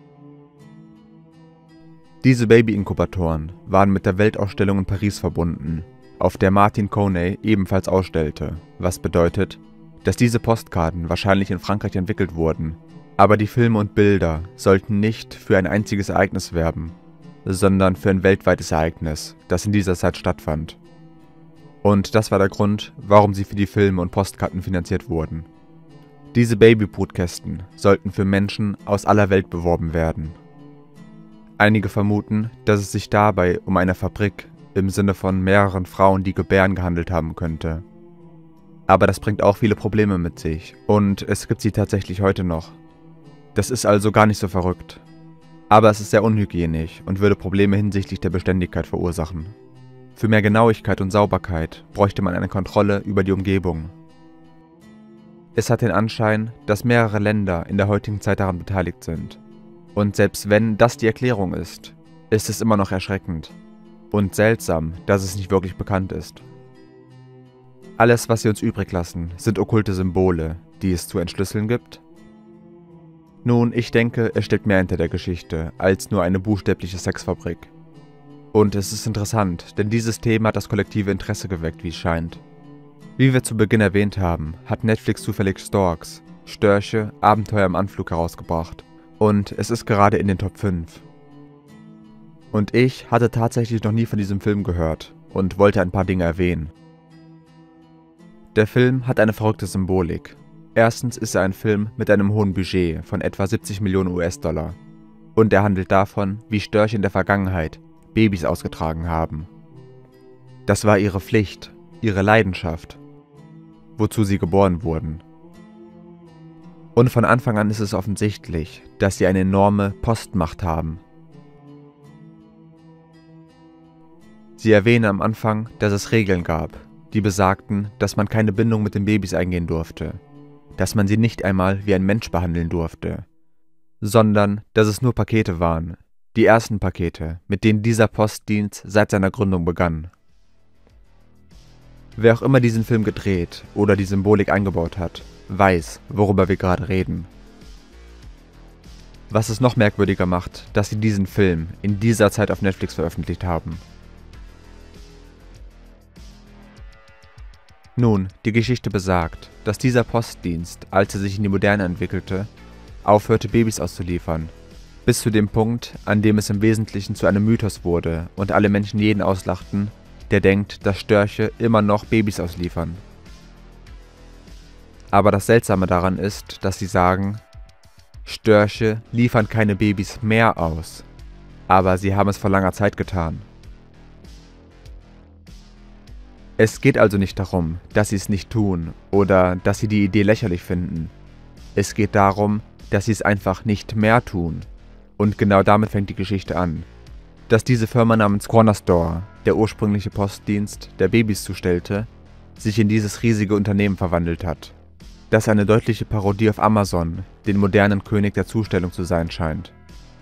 Speaker 1: Diese Baby-Inkubatoren waren mit der Weltausstellung in Paris verbunden, auf der Martin Coney ebenfalls ausstellte, was bedeutet, dass diese Postkarten wahrscheinlich in Frankreich entwickelt wurden, aber die Filme und Bilder sollten nicht für ein einziges Ereignis werben, sondern für ein weltweites Ereignis, das in dieser Zeit stattfand. Und das war der Grund, warum sie für die Filme und Postkarten finanziert wurden. Diese Babybrutkästen sollten für Menschen aus aller Welt beworben werden. Einige vermuten, dass es sich dabei um eine Fabrik im Sinne von mehreren Frauen, die gebären, gehandelt haben könnte. Aber das bringt auch viele Probleme mit sich und es gibt sie tatsächlich heute noch. Das ist also gar nicht so verrückt. Aber es ist sehr unhygienisch und würde Probleme hinsichtlich der Beständigkeit verursachen. Für mehr Genauigkeit und Sauberkeit bräuchte man eine Kontrolle über die Umgebung. Es hat den Anschein, dass mehrere Länder in der heutigen Zeit daran beteiligt sind. Und selbst wenn das die Erklärung ist, ist es immer noch erschreckend und seltsam, dass es nicht wirklich bekannt ist. Alles, was sie uns übrig lassen, sind okkulte Symbole, die es zu entschlüsseln gibt. Nun, ich denke, es steckt mehr hinter der Geschichte als nur eine buchstäbliche Sexfabrik. Und es ist interessant, denn dieses Thema hat das kollektive Interesse geweckt, wie es scheint. Wie wir zu Beginn erwähnt haben, hat Netflix zufällig Storks, Störche, Abenteuer im Anflug herausgebracht. Und es ist gerade in den Top fünf. Und ich hatte tatsächlich noch nie von diesem Film gehört und wollte ein paar Dinge erwähnen. Der Film hat eine verrückte Symbolik. Erstens ist er ein Film mit einem hohen Budget von etwa siebzig Millionen U S-Dollar. Und er handelt davon, wie Störche in der Vergangenheit Babys ausgetragen haben. Das war ihre Pflicht, ihre Leidenschaft, wozu sie geboren wurden. Und von Anfang an ist es offensichtlich, dass sie eine enorme Postmacht haben. Sie erwähnen am Anfang, dass es Regeln gab, die besagten, dass man keine Bindung mit den Babys eingehen durfte, dass man sie nicht einmal wie ein Mensch behandeln durfte, sondern dass es nur Pakete waren, die ersten Pakete, mit denen dieser Postdienst seit seiner Gründung begann. Wer auch immer diesen Film gedreht oder die Symbolik eingebaut hat, weiß, worüber wir gerade reden. Was es noch merkwürdiger macht, dass sie diesen Film in dieser Zeit auf Netflix veröffentlicht haben. Nun, die Geschichte besagt, dass dieser Postdienst, als er sich in die Moderne entwickelte, aufhörte, Babys auszuliefern, bis zu dem Punkt, an dem es im Wesentlichen zu einem Mythos wurde und alle Menschen jeden auslachten, der denkt, dass Störche immer noch Babys ausliefern. Aber das Seltsame daran ist, dass sie sagen, Störche liefern keine Babys mehr aus, aber sie haben es vor langer Zeit getan. Es geht also nicht darum, dass sie es nicht tun oder dass sie die Idee lächerlich finden. Es geht darum, dass sie es einfach nicht mehr tun. Und genau damit fängt die Geschichte an. Dass diese Firma namens Corner Store, der ursprüngliche Postdienst, der Babys zustellte, sich in dieses riesige Unternehmen verwandelt hat. Das eine deutliche Parodie auf Amazon, den modernen König der Zustellung zu sein scheint.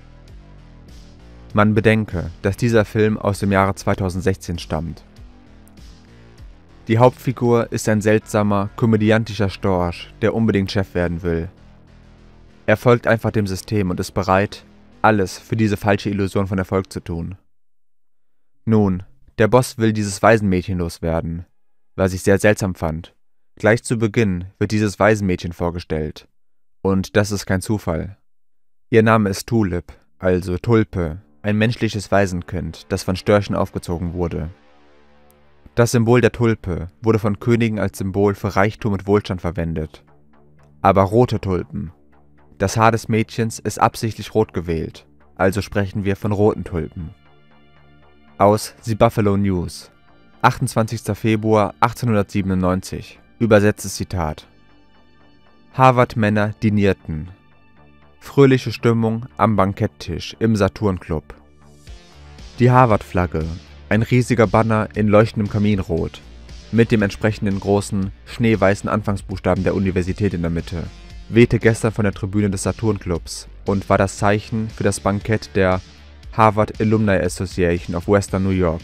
Speaker 1: Man bedenke, dass dieser Film aus dem Jahre zweitausendsechzehn stammt. Die Hauptfigur ist ein seltsamer, komödiantischer Storch, der unbedingt Chef werden will. Er folgt einfach dem System und ist bereit, alles für diese falsche Illusion von Erfolg zu tun. Nun, der Boss will dieses Waisenmädchen loswerden, was ich sehr seltsam fand. Gleich zu Beginn wird dieses Waisenmädchen vorgestellt. Und das ist kein Zufall. Ihr Name ist Tulip, also Tulpe, ein menschliches Waisenkind, das von Störchen aufgezogen wurde. Das Symbol der Tulpe wurde von Königen als Symbol für Reichtum und Wohlstand verwendet. Aber rote Tulpen. Das Haar des Mädchens ist absichtlich rot gewählt, also sprechen wir von roten Tulpen. Aus The Buffalo News, achtundzwanzigster Februar achtzehnhundertsiebenundneunzig, übersetztes Zitat. Harvard-Männer dinierten. Fröhliche Stimmung am Banketttisch im Saturn-Club. Die Harvard-Flagge, ein riesiger Banner in leuchtendem Kaminrot, mit dem entsprechenden großen, schneeweißen Anfangsbuchstaben der Universität in der Mitte, wehte gestern von der Tribüne des Saturn-Clubs und war das Zeichen für das Bankett der Harvard Alumni Association of Western New York.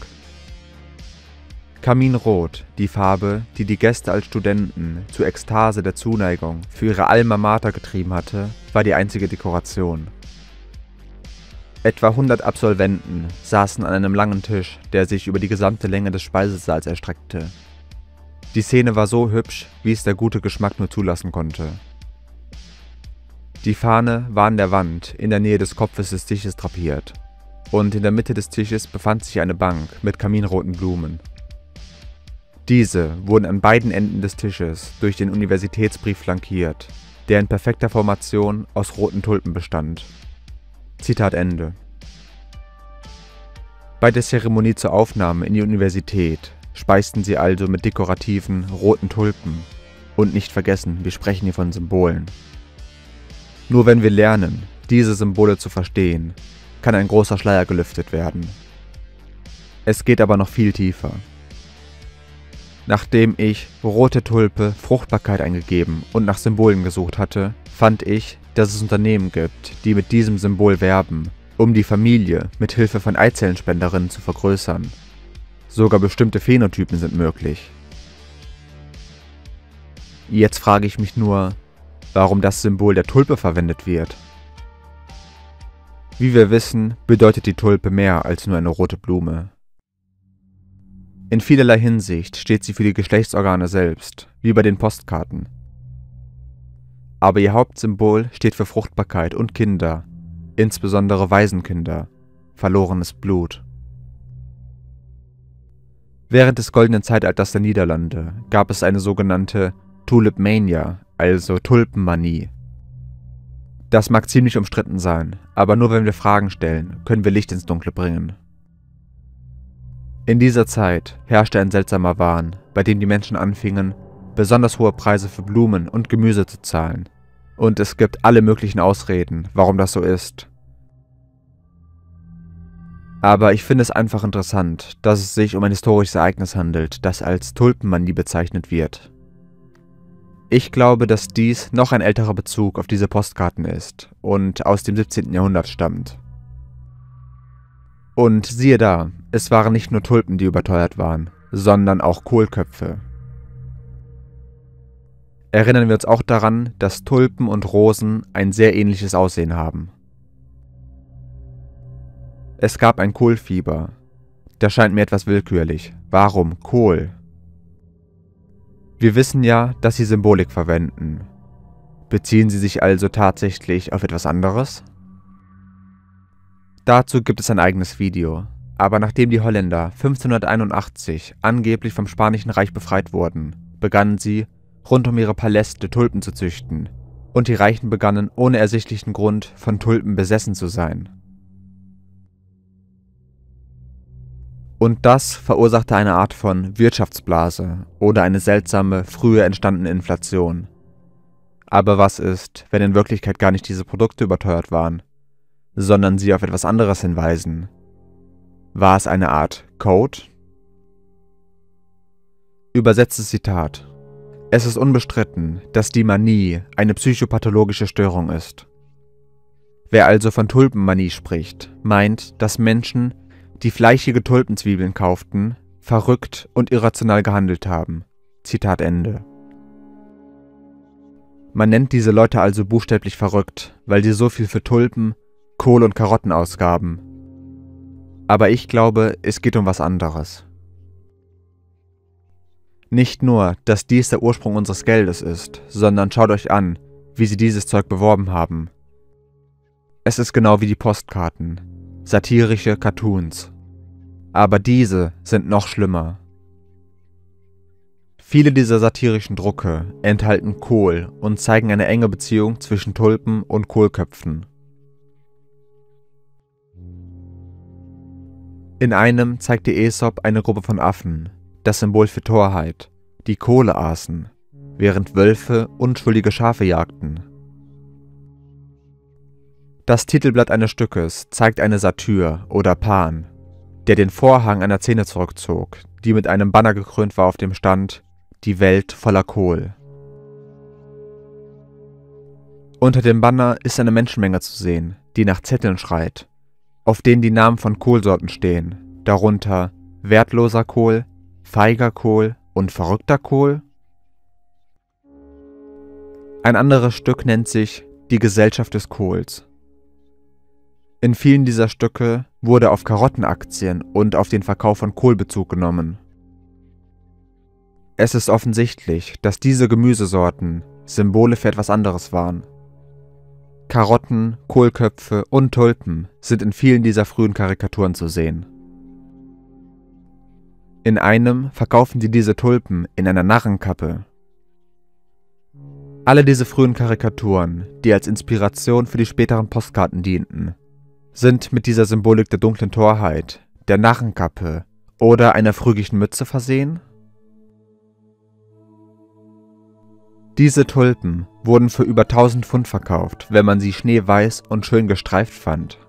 Speaker 1: Kaminrot, die Farbe, die die Gäste als Studenten zur Ekstase der Zuneigung für ihre Alma Mater getrieben hatte, war die einzige Dekoration. Etwa hundert Absolventen saßen an einem langen Tisch, der sich über die gesamte Länge des Speisesaals erstreckte. Die Szene war so hübsch, wie es der gute Geschmack nur zulassen konnte. Die Fahne war an der Wand in der Nähe des Kopfes des Tisches drapiert, und in der Mitte des Tisches befand sich eine Bank mit kaminroten Blumen. Diese wurden an beiden Enden des Tisches durch den Universitätsbrief flankiert, der in perfekter Formation aus roten Tulpen bestand. Zitat Ende. Bei der Zeremonie zur Aufnahme in die Universität speisten sie also mit dekorativen, roten Tulpen. Und nicht vergessen, wir sprechen hier von Symbolen. Nur wenn wir lernen, diese Symbole zu verstehen, kann ein großer Schleier gelüftet werden. Es geht aber noch viel tiefer. Nachdem ich rote Tulpe Fruchtbarkeit eingegeben und nach Symbolen gesucht hatte, fand ich, dass es Unternehmen gibt, die mit diesem Symbol werben, um die Familie mit Hilfe von Eizellenspenderinnen zu vergrößern. Sogar bestimmte Phänotypen sind möglich. Jetzt frage ich mich nur, warum das Symbol der Tulpe verwendet wird. Wie wir wissen, bedeutet die Tulpe mehr als nur eine rote Blume. In vielerlei Hinsicht steht sie für die Geschlechtsorgane selbst, wie bei den Postkarten. Aber ihr Hauptsymbol steht für Fruchtbarkeit und Kinder, insbesondere Waisenkinder, verlorenes Blut. Während des goldenen Zeitalters der Niederlande gab es eine sogenannte Tulip Mania, also Tulpenmanie. Das mag ziemlich umstritten sein, aber nur wenn wir Fragen stellen, können wir Licht ins Dunkle bringen. In dieser Zeit herrschte ein seltsamer Wahn, bei dem die Menschen anfingen, besonders hohe Preise für Blumen und Gemüse zu zahlen. Und es gibt alle möglichen Ausreden, warum das so ist. Aber ich finde es einfach interessant, dass es sich um ein historisches Ereignis handelt, das als Tulpenmanie bezeichnet wird. Ich glaube, dass dies noch ein älterer Bezug auf diese Postkarten ist und aus dem siebzehnten Jahrhundert stammt. Und siehe da, es waren nicht nur Tulpen, die überteuert waren, sondern auch Kohlköpfe. Erinnern wir uns auch daran, dass Tulpen und Rosen ein sehr ähnliches Aussehen haben. Es gab ein Kohlfieber. Das scheint mir etwas willkürlich. Warum Kohl? Wir wissen ja, dass sie Symbolik verwenden. Beziehen sie sich also tatsächlich auf etwas anderes? Dazu gibt es ein eigenes Video, aber nachdem die Holländer fünfzehnhunderteinundachtzig angeblich vom Spanischen Reich befreit wurden, begannen sie, rund um ihre Paläste Tulpen zu züchten, und die Reichen begannen ohne ersichtlichen Grund von Tulpen besessen zu sein. Und das verursachte eine Art von Wirtschaftsblase oder eine seltsame, früher entstandene Inflation. Aber was ist, wenn in Wirklichkeit gar nicht diese Produkte überteuert waren, sondern sie auf etwas anderes hinweisen? War es eine Art Code? Übersetztes Zitat. Es ist unbestritten, dass die Manie eine psychopathologische Störung ist. Wer also von Tulpenmanie spricht, meint, dass Menschen, die fleischige Tulpenzwiebeln kauften, verrückt und irrational gehandelt haben. Zitat Ende. Man nennt diese Leute also buchstäblich verrückt, weil sie so viel für Tulpen, Kohl und Karotten ausgaben. Aber ich glaube, es geht um was anderes. Nicht nur, dass dies der Ursprung unseres Geldes ist, sondern schaut euch an, wie sie dieses Zeug beworben haben. Es ist genau wie die Postkarten. Satirische Cartoons. Aber diese sind noch schlimmer. Viele dieser satirischen Drucke enthalten Kohl und zeigen eine enge Beziehung zwischen Tulpen und Kohlköpfen. In einem zeigte Aesop eine Gruppe von Affen, das Symbol für Torheit, die Kohle aßen, während Wölfe unschuldige Schafe jagten. Das Titelblatt eines Stückes zeigt eine Satyr oder Pan. der den Vorhang einer Szene zurückzog, die mit einem Banner gekrönt war, auf dem stand: Die Welt voller Kohl. Unter dem Banner ist eine Menschenmenge zu sehen, die nach Zetteln schreit, auf denen die Namen von Kohlsorten stehen, darunter wertloser Kohl, feiger Kohl und verrückter Kohl. Ein anderes Stück nennt sich Die Gesellschaft des Kohls. In vielen dieser Stücke wurde auf Karottenaktien und auf den Verkauf von Kohl Bezug genommen. Es ist offensichtlich, dass diese Gemüsesorten Symbole für etwas anderes waren. Karotten, Kohlköpfe und Tulpen sind in vielen dieser frühen Karikaturen zu sehen. In einem verkaufen sie diese Tulpen in einer Narrenkappe. Alle diese frühen Karikaturen, die als Inspiration für die späteren Postkarten dienten, sind mit dieser Symbolik der dunklen Torheit, der Narrenkappe oder einer phrygischen Mütze versehen. Diese Tulpen wurden für über tausend Pfund verkauft, wenn man sie schneeweiß und schön gestreift fand.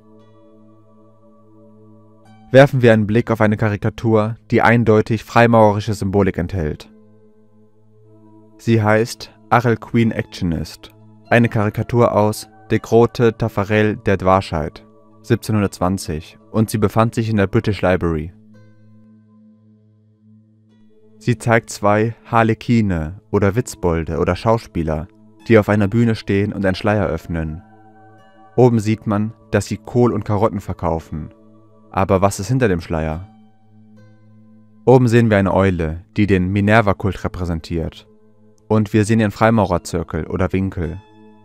Speaker 1: Werfen wir einen Blick auf eine Karikatur, die eindeutig freimaurerische Symbolik enthält. Sie heißt Arel Queen Actionist, eine Karikatur aus De Grote Tafereel der Dwarsheid, siebzehnhundertzwanzig, und sie befand sich in der British Library. Sie zeigt zwei Harlekine oder Witzbolde oder Schauspieler, die auf einer Bühne stehen und einen Schleier öffnen. Oben sieht man, dass sie Kohl und Karotten verkaufen. Aber was ist hinter dem Schleier? Oben sehen wir eine Eule, die den Minerva-Kult repräsentiert. Und wir sehen ihren Freimaurerzirkel oder Winkel.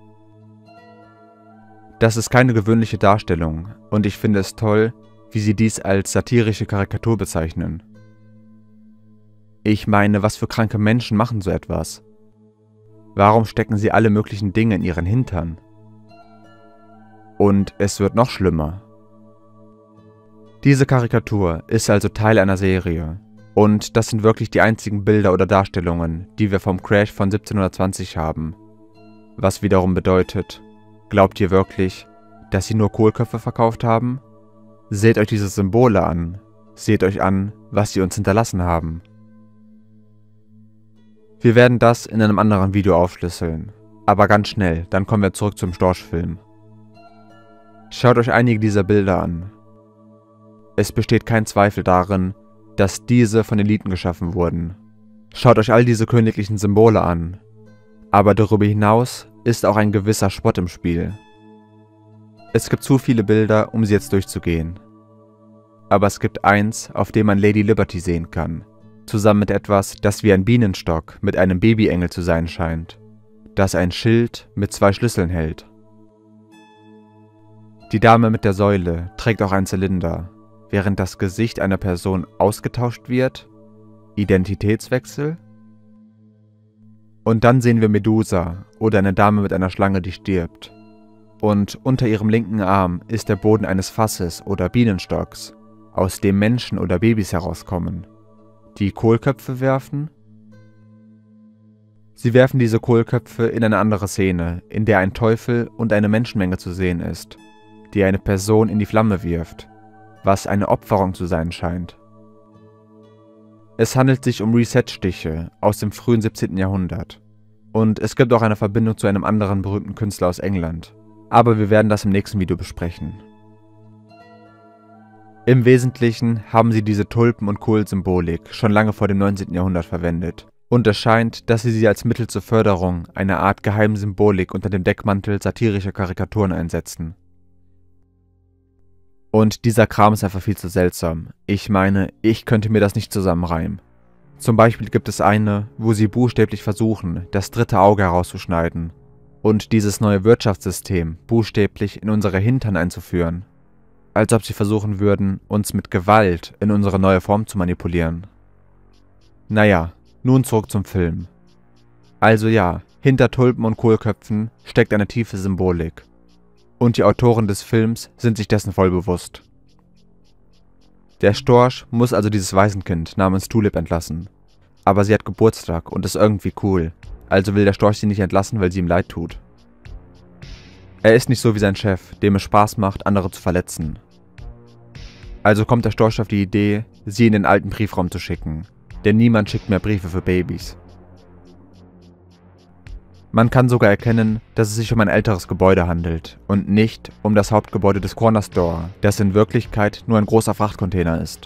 Speaker 1: Das ist keine gewöhnliche Darstellung und ich finde es toll, wie sie dies als satirische Karikatur bezeichnen. Ich meine, was für kranke Menschen machen so etwas? Warum stecken sie alle möglichen Dinge in ihren Hintern? Und es wird noch schlimmer. Diese Karikatur ist also Teil einer Serie. Und das sind wirklich die einzigen Bilder oder Darstellungen, die wir vom Crash von siebzehnhundertzwanzig haben. Was wiederum bedeutet, glaubt ihr wirklich, dass sie nur Kohlköpfe verkauft haben? Seht euch diese Symbole an. Seht euch an, was sie uns hinterlassen haben. Wir werden das in einem anderen Video aufschlüsseln. Aber ganz schnell, dann kommen wir zurück zum Storchfilm. Schaut euch einige dieser Bilder an. Es besteht kein Zweifel darin, dass diese von Eliten geschaffen wurden. Schaut euch all diese königlichen Symbole an. Aber darüber hinaus ist auch ein gewisser Spott im Spiel. Es gibt zu viele Bilder, um sie jetzt durchzugehen. Aber es gibt eins, auf dem man Lady Liberty sehen kann, zusammen mit etwas, das wie ein Bienenstock mit einem Babyengel zu sein scheint, das ein Schild mit zwei Schlüsseln hält. Die Dame mit der Säule trägt auch einen Zylinder, während das Gesicht einer Person ausgetauscht wird. Identitätswechsel? Und dann sehen wir Medusa oder eine Dame mit einer Schlange, die stirbt. Und unter ihrem linken Arm ist der Boden eines Fasses oder Bienenstocks, aus dem Menschen oder Babys herauskommen, die Kohlköpfe werfen. Sie werfen diese Kohlköpfe in eine andere Szene, in der ein Teufel und eine Menschenmenge zu sehen ist, die eine Person in die Flamme wirft, was eine Opferung zu sein scheint. Es handelt sich um Reset-Stiche aus dem frühen siebzehnten Jahrhundert. Und es gibt auch eine Verbindung zu einem anderen berühmten Künstler aus England. Aber wir werden das im nächsten Video besprechen. Im Wesentlichen haben sie diese Tulpen- und Kohl-Symbolik schon lange vor dem neunzehnten Jahrhundert verwendet. Und es scheint, dass sie sie als Mittel zur Förderung einer Art geheimen Symbolik unter dem Deckmantel satirischer Karikaturen einsetzen. Und dieser Kram ist einfach viel zu seltsam. Ich meine, ich könnte mir das nicht zusammenreimen. Zum Beispiel gibt es eine, wo sie buchstäblich versuchen, das dritte Auge herauszuschneiden und dieses neue Wirtschaftssystem buchstäblich in unsere Hintern einzuführen. Als ob sie versuchen würden, uns mit Gewalt in unsere neue Form zu manipulieren. Naja, nun zurück zum Film. Also ja, hinter Tulpen und Kohlköpfen steckt eine tiefe Symbolik. Und die Autoren des Films sind sich dessen voll bewusst. Der Storch muss also dieses Waisenkind namens Tulip entlassen. Aber sie hat Geburtstag und ist irgendwie cool, also will der Storch sie nicht entlassen, weil sie ihm leid tut. Er ist nicht so wie sein Chef, dem es Spaß macht, andere zu verletzen. Also kommt der Storch auf die Idee, sie in den alten Briefraum zu schicken, denn niemand schickt mehr Briefe für Babys. Man kann sogar erkennen, dass es sich um ein älteres Gebäude handelt und nicht um das Hauptgebäude des Corner Store, das in Wirklichkeit nur ein großer Frachtcontainer ist.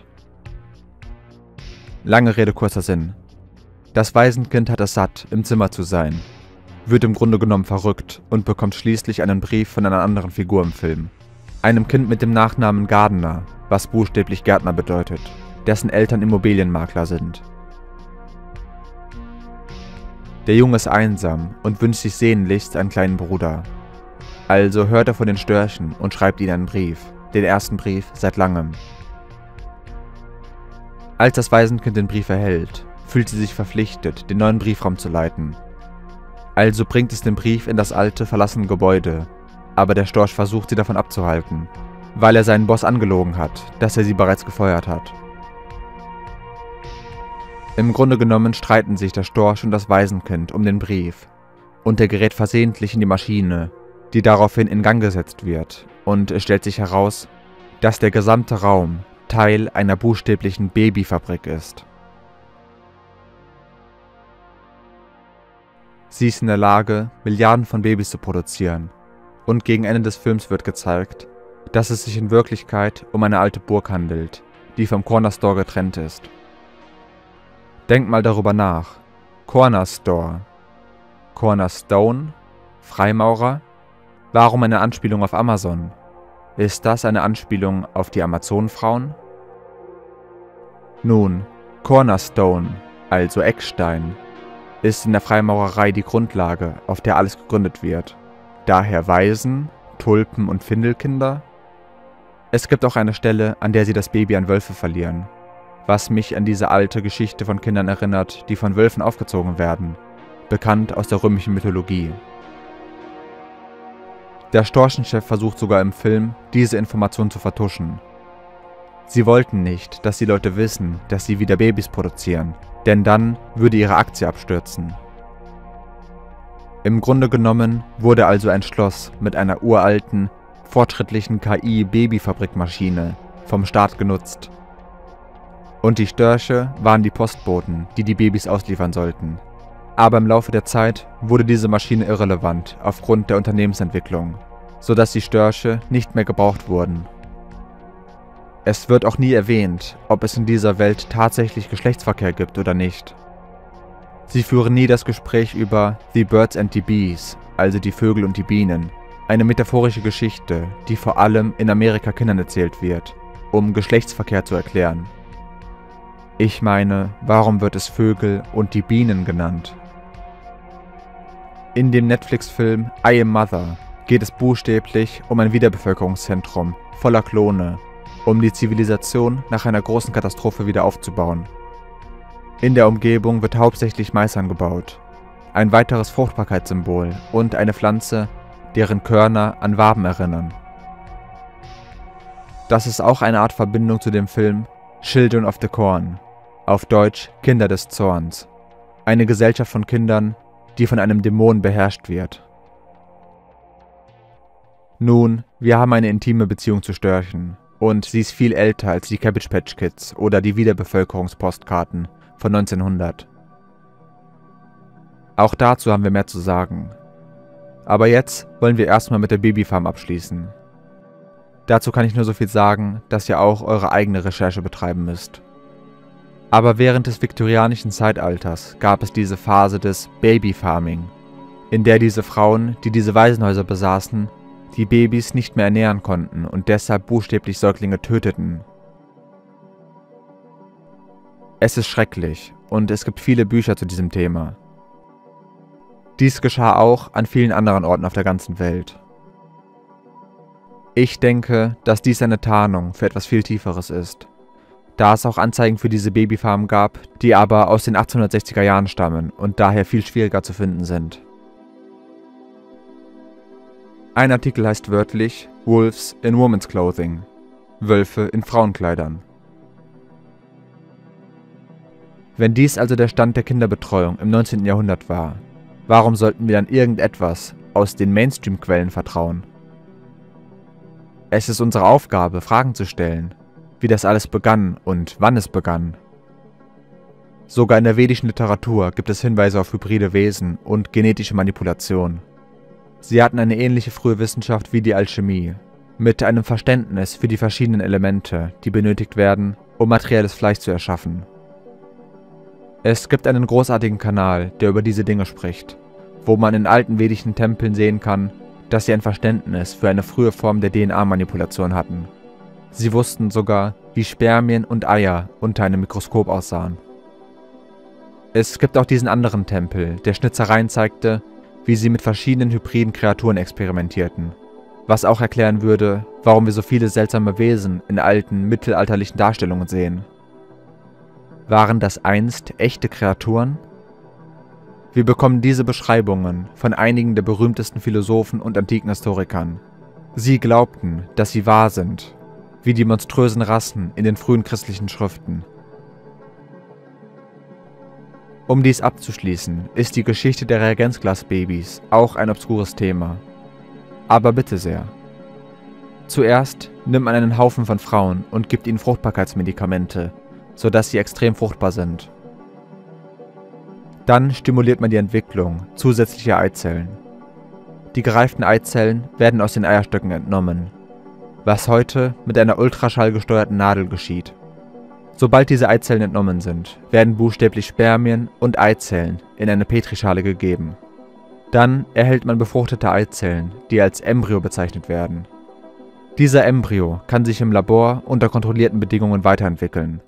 Speaker 1: Lange Rede, kurzer Sinn. Das Waisenkind hat es satt, im Zimmer zu sein, wird im Grunde genommen verrückt und bekommt schließlich einen Brief von einer anderen Figur im Film. Einem Kind mit dem Nachnamen Gardner, was buchstäblich Gärtner bedeutet, dessen Eltern Immobilienmakler sind. Der Junge ist einsam und wünscht sich sehnlichst einen kleinen Bruder. Also hört er von den Störchen und schreibt ihnen einen Brief, den ersten Brief seit langem. Als das Waisenkind den Brief erhält, fühlt sie sich verpflichtet, den neuen Briefraum zu leiten. Also bringt es den Brief in das alte, verlassene Gebäude, aber der Storch versucht sie davon abzuhalten, weil er seinen Boss angelogen hat, dass er sie bereits gefeuert hat. Im Grunde genommen streiten sich der Storch und das Waisenkind um den Brief, und er gerät versehentlich in die Maschine, die daraufhin in Gang gesetzt wird, und es stellt sich heraus, dass der gesamte Raum Teil einer buchstäblichen Babyfabrik ist. Sie ist in der Lage, Milliarden von Babys zu produzieren, und gegen Ende des Films wird gezeigt, dass es sich in Wirklichkeit um eine alte Burg handelt, die vom Corner Store getrennt ist. Denkt mal darüber nach. Corner Store. Cornerstone? Freimaurer? Warum eine Anspielung auf Amazon? Ist das eine Anspielung auf die Amazonenfrauen? Nun, Cornerstone, also Eckstein, ist in der Freimaurerei die Grundlage, auf der alles gegründet wird. Daher Waisen, Tulpen und Findelkinder. Es gibt auch eine Stelle, an der sie das Baby an Wölfe verlieren, was mich an diese alte Geschichte von Kindern erinnert, die von Wölfen aufgezogen werden, bekannt aus der römischen Mythologie. Der Storchenchef versucht sogar im Film, diese Information zu vertuschen. Sie wollten nicht, dass die Leute wissen, dass sie wieder Babys produzieren, denn dann würde ihre Aktie abstürzen. Im Grunde genommen wurde also ein Schloss mit einer uralten, fortschrittlichen K I-Babyfabrikmaschine vom Staat genutzt. Und die Störche waren die Postboten, die die Babys ausliefern sollten. Aber im Laufe der Zeit wurde diese Maschine irrelevant aufgrund der Unternehmensentwicklung, sodass die Störche nicht mehr gebraucht wurden. Es wird auch nie erwähnt, ob es in dieser Welt tatsächlich Geschlechtsverkehr gibt oder nicht. Sie führen nie das Gespräch über The Birds and the Bees, also die Vögel und die Bienen, eine metaphorische Geschichte, die vor allem in Amerika Kindern erzählt wird, um Geschlechtsverkehr zu erklären. Ich meine, warum wird es Vögel und die Bienen genannt? In dem Netflix-Film I Am Mother geht es buchstäblich um ein Wiederbevölkerungszentrum voller Klone, um die Zivilisation nach einer großen Katastrophe wieder aufzubauen. In der Umgebung wird hauptsächlich Mais angebaut, ein weiteres Fruchtbarkeitssymbol und eine Pflanze, deren Körner an Waben erinnern. Das ist auch eine Art Verbindung zu dem Film Children of the Corn, auf Deutsch Kinder des Zorns, eine Gesellschaft von Kindern, die von einem Dämon beherrscht wird. Nun, wir haben eine intime Beziehung zu Störchen, und sie ist viel älter als die Cabbage Patch Kids oder die Wiederbevölkerungspostkarten von neunzehnhundert. Auch dazu haben wir mehr zu sagen. Aber jetzt wollen wir erstmal mit der Babyfarm abschließen. Dazu kann ich nur so viel sagen, dass ihr auch eure eigene Recherche betreiben müsst. Aber während des viktorianischen Zeitalters gab es diese Phase des Babyfarming, in der diese Frauen, die diese Waisenhäuser besaßen, die Babys nicht mehr ernähren konnten und deshalb buchstäblich Säuglinge töteten. Es ist schrecklich und es gibt viele Bücher zu diesem Thema. Dies geschah auch an vielen anderen Orten auf der ganzen Welt. Ich denke, dass dies eine Tarnung für etwas viel Tieferes ist, da es auch Anzeigen für diese Babyfarmen gab, die aber aus den achtzehnhundertsechziger Jahren stammen und daher viel schwieriger zu finden sind. Ein Artikel heißt wörtlich Wolves in Women's Clothing, Wölfe in Frauenkleidern. Wenn dies also der Stand der Kinderbetreuung im neunzehnten Jahrhundert war, warum sollten wir dann irgendetwas aus den Mainstream-Quellen vertrauen? Es ist unsere Aufgabe, Fragen zu stellen, wie das alles begann und wann es begann. Sogar in der vedischen Literatur gibt es Hinweise auf hybride Wesen und genetische Manipulation. Sie hatten eine ähnliche frühe Wissenschaft wie die Alchemie, mit einem Verständnis für die verschiedenen Elemente, die benötigt werden, um materielles Fleisch zu erschaffen. Es gibt einen großartigen Kanal, der über diese Dinge spricht, wo man in alten vedischen Tempeln sehen kann, dass sie ein Verständnis für eine frühe Form der D N A-Manipulation hatten. Sie wussten sogar, wie Spermien und Eier unter einem Mikroskop aussahen. Es gibt auch diesen anderen Tempel, der Schnitzereien zeigte, wie sie mit verschiedenen hybriden Kreaturen experimentierten, was auch erklären würde, warum wir so viele seltsame Wesen in alten, mittelalterlichen Darstellungen sehen. Waren das einst echte Kreaturen? Wir bekommen diese Beschreibungen von einigen der berühmtesten Philosophen und antiken Historikern. Sie glaubten, dass sie wahr sind, wie die monströsen Rassen in den frühen christlichen Schriften. Um dies abzuschließen, ist die Geschichte der Reagenzglasbabys auch ein obskures Thema. Aber bitte sehr. Zuerst nimmt man einen Haufen von Frauen und gibt ihnen Fruchtbarkeitsmedikamente, sodass sie extrem fruchtbar sind. Dann stimuliert man die Entwicklung zusätzlicher Eizellen. Die gereiften Eizellen werden aus den Eierstöcken entnommen, was heute mit einer ultraschallgesteuerten Nadel geschieht. Sobald diese Eizellen entnommen sind, werden buchstäblich Spermien und Eizellen in eine Petrischale gegeben. Dann erhält man befruchtete Eizellen, die als Embryo bezeichnet werden. Dieser Embryo kann sich im Labor unter kontrollierten Bedingungen weiterentwickeln.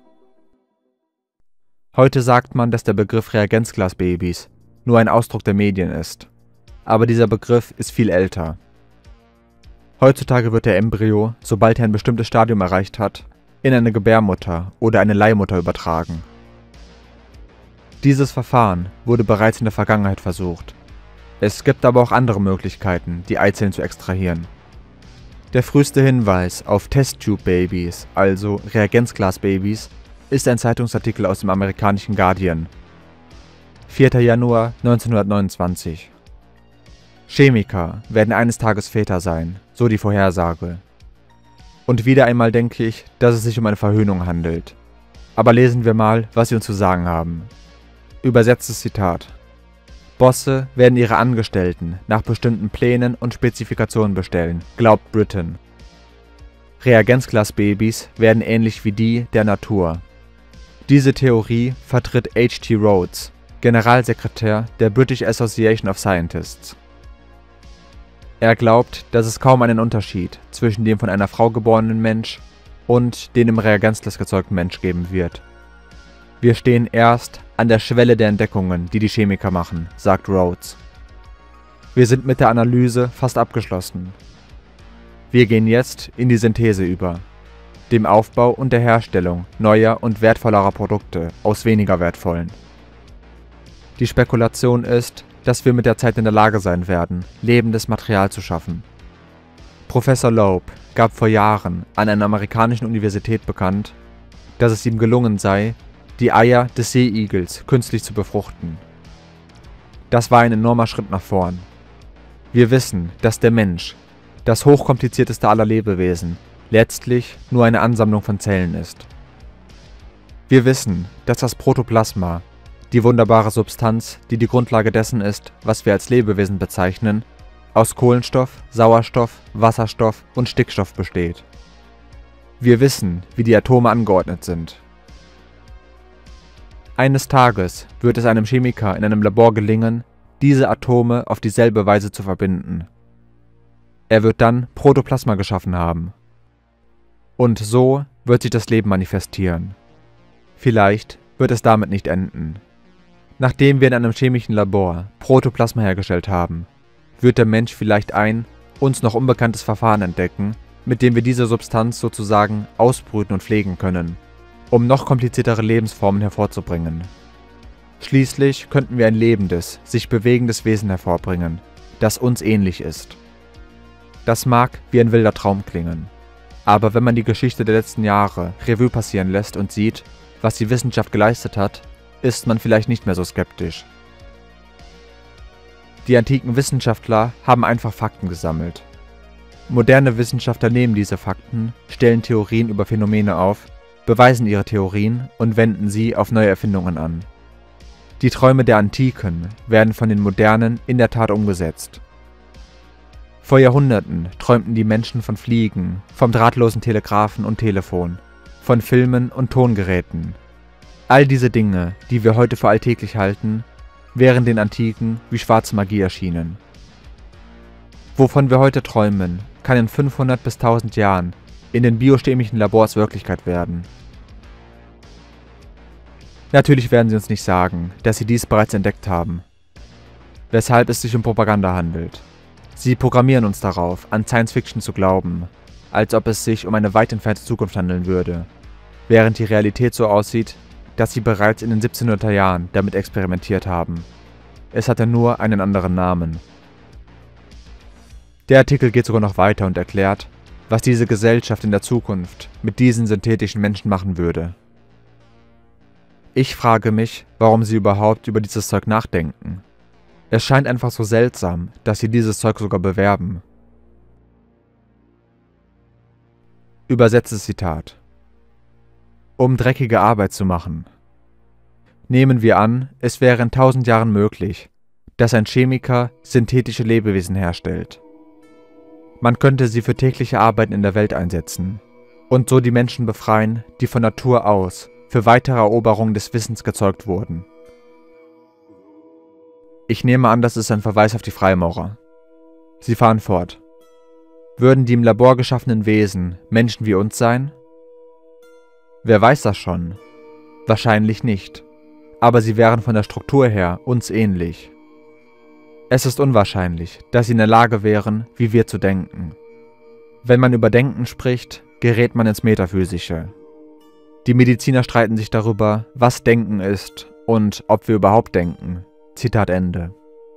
Speaker 1: Heute sagt man, dass der Begriff Reagenzglasbabys nur ein Ausdruck der Medien ist, aber dieser Begriff ist viel älter. Heutzutage wird der Embryo, sobald er ein bestimmtes Stadium erreicht hat, in eine Gebärmutter oder eine Leihmutter übertragen. Dieses Verfahren wurde bereits in der Vergangenheit versucht. Es gibt aber auch andere Möglichkeiten, die Eizellen zu extrahieren. Der früheste Hinweis auf Test-Tube-Babys, also Reagenzglasbabys, ist ein Zeitungsartikel aus dem amerikanischen Guardian. vierter Januar neunzehnhundertneunundzwanzig. Chemiker werden eines Tages Väter sein, so die Vorhersage. Und wieder einmal denke ich, dass es sich um eine Verhöhnung handelt. Aber lesen wir mal, was sie uns zu sagen haben. Übersetztes Zitat. Bosse werden ihre Angestellten nach bestimmten Plänen und Spezifikationen bestellen, glaubt Britain. Reagenzglasbabys werden ähnlich wie die der Natur. Diese Theorie vertritt H T Rhodes, Generalsekretär der British Association of Scientists. Er glaubt, dass es kaum einen Unterschied zwischen dem von einer Frau geborenen Mensch und dem im Reagenzglas gezeugten Mensch geben wird. Wir stehen erst an der Schwelle der Entdeckungen, die die Chemiker machen, sagt Rhodes. Wir sind mit der Analyse fast abgeschlossen. Wir gehen jetzt in die Synthese über, dem Aufbau und der Herstellung neuer und wertvollerer Produkte aus weniger wertvollen. Die Spekulation ist, dass wir mit der Zeit in der Lage sein werden, lebendes Material zu schaffen. Professor Loeb gab vor Jahren an einer amerikanischen Universität bekannt, dass es ihm gelungen sei, die Eier des Seeigels künstlich zu befruchten. Das war ein enormer Schritt nach vorn. Wir wissen, dass der Mensch, das hochkomplizierteste aller Lebewesen, letztlich nur eine Ansammlung von Zellen ist. Wir wissen, dass das Protoplasma, die wunderbare Substanz, die die Grundlage dessen ist, was wir als Lebewesen bezeichnen, aus Kohlenstoff, Sauerstoff, Wasserstoff und Stickstoff besteht. Wir wissen, wie die Atome angeordnet sind. Eines Tages wird es einem Chemiker in einem Labor gelingen, diese Atome auf dieselbe Weise zu verbinden. Er wird dann Protoplasma geschaffen haben. Und so wird sich das Leben manifestieren. Vielleicht wird es damit nicht enden. Nachdem wir in einem chemischen Labor Protoplasma hergestellt haben, wird der Mensch vielleicht ein, uns noch unbekanntes Verfahren entdecken, mit dem wir diese Substanz sozusagen ausbrüten und pflegen können, um noch kompliziertere Lebensformen hervorzubringen. Schließlich könnten wir ein lebendes, sich bewegendes Wesen hervorbringen, das uns ähnlich ist. Das mag wie ein wilder Traum klingen, aber wenn man die Geschichte der letzten Jahre Revue passieren lässt und sieht, was die Wissenschaft geleistet hat, ist man vielleicht nicht mehr so skeptisch. Die antiken Wissenschaftler haben einfach Fakten gesammelt. Moderne Wissenschaftler nehmen diese Fakten, stellen Theorien über Phänomene auf, beweisen ihre Theorien und wenden sie auf neue Erfindungen an. Die Träume der Antiken werden von den Modernen in der Tat umgesetzt. Vor Jahrhunderten träumten die Menschen von Fliegen, vom drahtlosen Telegraphen und Telefon, von Filmen und Tongeräten. All diese Dinge, die wir heute für alltäglich halten, wären den Antiken wie schwarze Magie erschienen. Wovon wir heute träumen, kann in fünfhundert bis tausend Jahren in den biochemischen Labors Wirklichkeit werden. Natürlich werden sie uns nicht sagen, dass sie dies bereits entdeckt haben, weshalb es sich um Propaganda handelt. Sie programmieren uns darauf, an Science Fiction zu glauben, als ob es sich um eine weit entfernte Zukunft handeln würde, während die Realität so aussieht, dass sie bereits in den siebzehnhunderter Jahren damit experimentiert haben. Es hatte nur einen anderen Namen. Der Artikel geht sogar noch weiter und erklärt, was diese Gesellschaft in der Zukunft mit diesen synthetischen Menschen machen würde. Ich frage mich, warum sie überhaupt über dieses Zeug nachdenken. Es scheint einfach so seltsam, dass sie dieses Zeug sogar bewerben. Übersetztes Zitat: Um dreckige Arbeit zu machen. Nehmen wir an, es wäre in tausend Jahren möglich, dass ein Chemiker synthetische Lebewesen herstellt. Man könnte sie für tägliche Arbeiten in der Welt einsetzen und so die Menschen befreien, die von Natur aus für weitere Eroberungen des Wissens gezeugt wurden. Ich nehme an, das ist ein Verweis auf die Freimaurer. Sie fahren fort. Würden die im Labor geschaffenen Wesen Menschen wie uns sein? Wer weiß das schon? Wahrscheinlich nicht. Aber sie wären von der Struktur her uns ähnlich. Es ist unwahrscheinlich, dass sie in der Lage wären, wie wir zu denken. Wenn man über Denken spricht, gerät man ins Metaphysische. Die Mediziner streiten sich darüber, was Denken ist und ob wir überhaupt denken. Zitat Ende.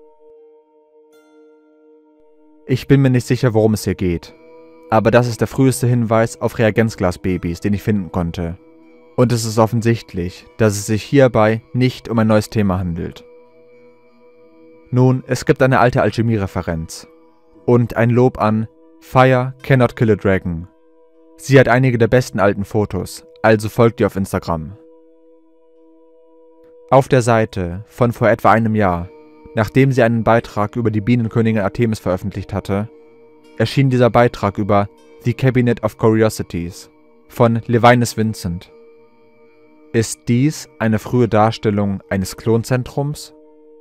Speaker 1: Ich bin mir nicht sicher, worum es hier geht, aber das ist der früheste Hinweis auf Reagenzglasbabys, den ich finden konnte. Und es ist offensichtlich, dass es sich hierbei nicht um ein neues Thema handelt. Nun, es gibt eine alte Alchemie-Referenz und ein Lob an Fire Cannot Kill a Dragon. Sie hat einige der besten alten Fotos, also folgt ihr auf Instagram. Auf der Seite von vor etwa einem Jahr, nachdem sie einen Beitrag über die Bienenkönigin Artemis veröffentlicht hatte, erschien dieser Beitrag über The Cabinet of Curiosities von Levinus Vincent. Ist dies eine frühe Darstellung eines Klonzentrums?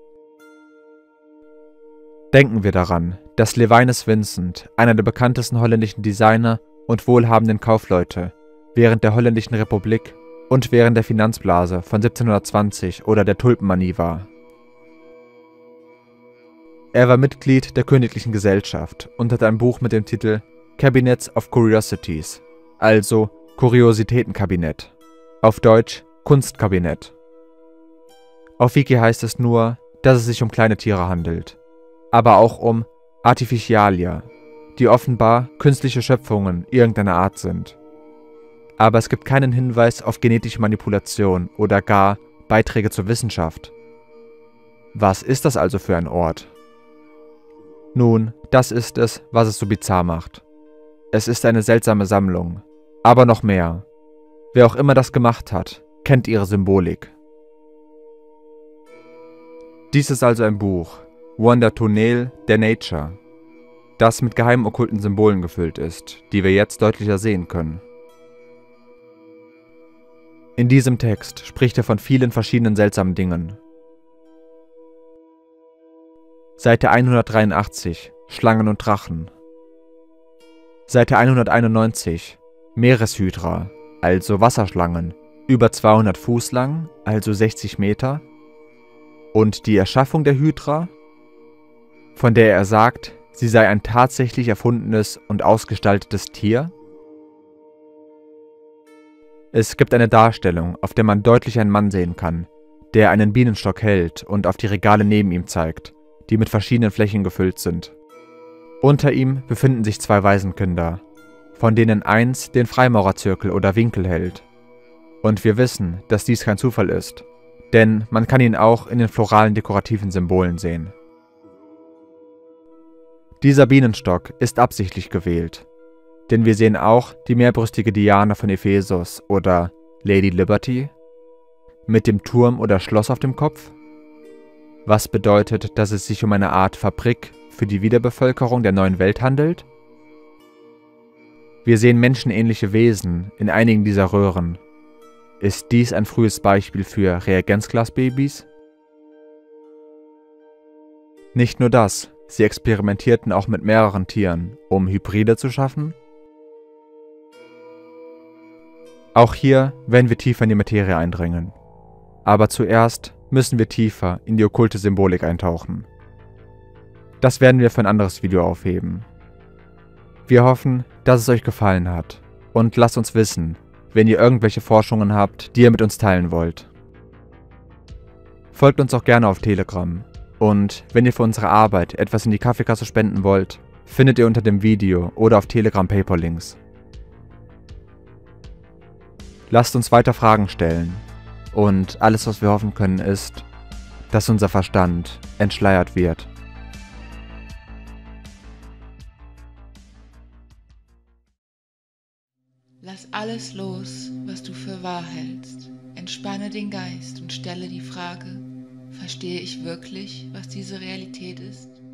Speaker 1: Denken wir daran, dass Levinus Vincent einer der bekanntesten holländischen Designer und wohlhabenden Kaufleute während der Holländischen Republik und während der Finanzblase von siebzehnhundertzwanzig oder der Tulpenmanie war. Er war Mitglied der Königlichen Gesellschaft und hat ein Buch mit dem Titel Cabinets of Curiosities, also Kuriositätenkabinett, auf Deutsch Kunstkabinett. Auf Wiki heißt es nur, dass es sich um kleine Tiere handelt, aber auch um Artificialia, die offenbar künstliche Schöpfungen irgendeiner Art sind. Aber es gibt keinen Hinweis auf genetische Manipulation oder gar Beiträge zur Wissenschaft. Was ist das also für ein Ort? Nun, das ist es, was es so bizarr macht. Es ist eine seltsame Sammlung, aber noch mehr. Wer auch immer das gemacht hat, kennt ihre Symbolik. Dies ist also ein Buch, Wonder Tunnel der Nature, das mit geheimen okkulten Symbolen gefüllt ist, die wir jetzt deutlicher sehen können. In diesem Text spricht er von vielen verschiedenen seltsamen Dingen. Seite hundertdreiundachtzig, Schlangen und Drachen. Seite hunderteinundneunzig, Meereshydra, also Wasserschlangen, über zweihundert Fuß lang, also sechzig Meter. Und die Erschaffung der Hydra, von der er sagt, sie sei ein tatsächlich erfundenes und ausgestaltetes Tier. Es gibt eine Darstellung, auf der man deutlich einen Mann sehen kann, der einen Bienenstock hält und auf die Regale neben ihm zeigt, die mit verschiedenen Flächen gefüllt sind. Unter ihm befinden sich zwei Waisenkinder, von denen eins den Freimaurerzirkel oder Winkel hält. Und wir wissen, dass dies kein Zufall ist, denn man kann ihn auch in den floralen dekorativen Symbolen sehen. Dieser Bienenstock ist absichtlich gewählt, denn wir sehen auch die mehrbrüstige Diana von Ephesus oder Lady Liberty mit dem Turm oder Schloss auf dem Kopf, was bedeutet, dass es sich um eine Art Fabrik für die Wiederbevölkerung der neuen Welt handelt. Wir sehen menschenähnliche Wesen in einigen dieser Röhren. Ist dies ein frühes Beispiel für Reagenzglasbabys? Nicht nur das, sie experimentierten auch mit mehreren Tieren, um Hybride zu schaffen. Auch hier werden wir tiefer in die Materie eindringen. Aber zuerst müssen wir tiefer in die okkulte Symbolik eintauchen. Das werden wir für ein anderes Video aufheben. Wir hoffen, dass es euch gefallen hat und lasst uns wissen, wenn ihr irgendwelche Forschungen habt, die ihr mit uns teilen wollt. Folgt uns auch gerne auf Telegram und wenn ihr für unsere Arbeit etwas in die Kaffeekasse spenden wollt, findet ihr unter dem Video oder auf Telegram PayPal-Links. Lasst uns weiter Fragen stellen und alles, was wir hoffen können, ist, dass unser Verstand entschleiert wird.
Speaker 2: Lass alles los, was du für wahr hältst. Entspanne den Geist und stelle die Frage: Verstehe ich wirklich, was diese Realität ist?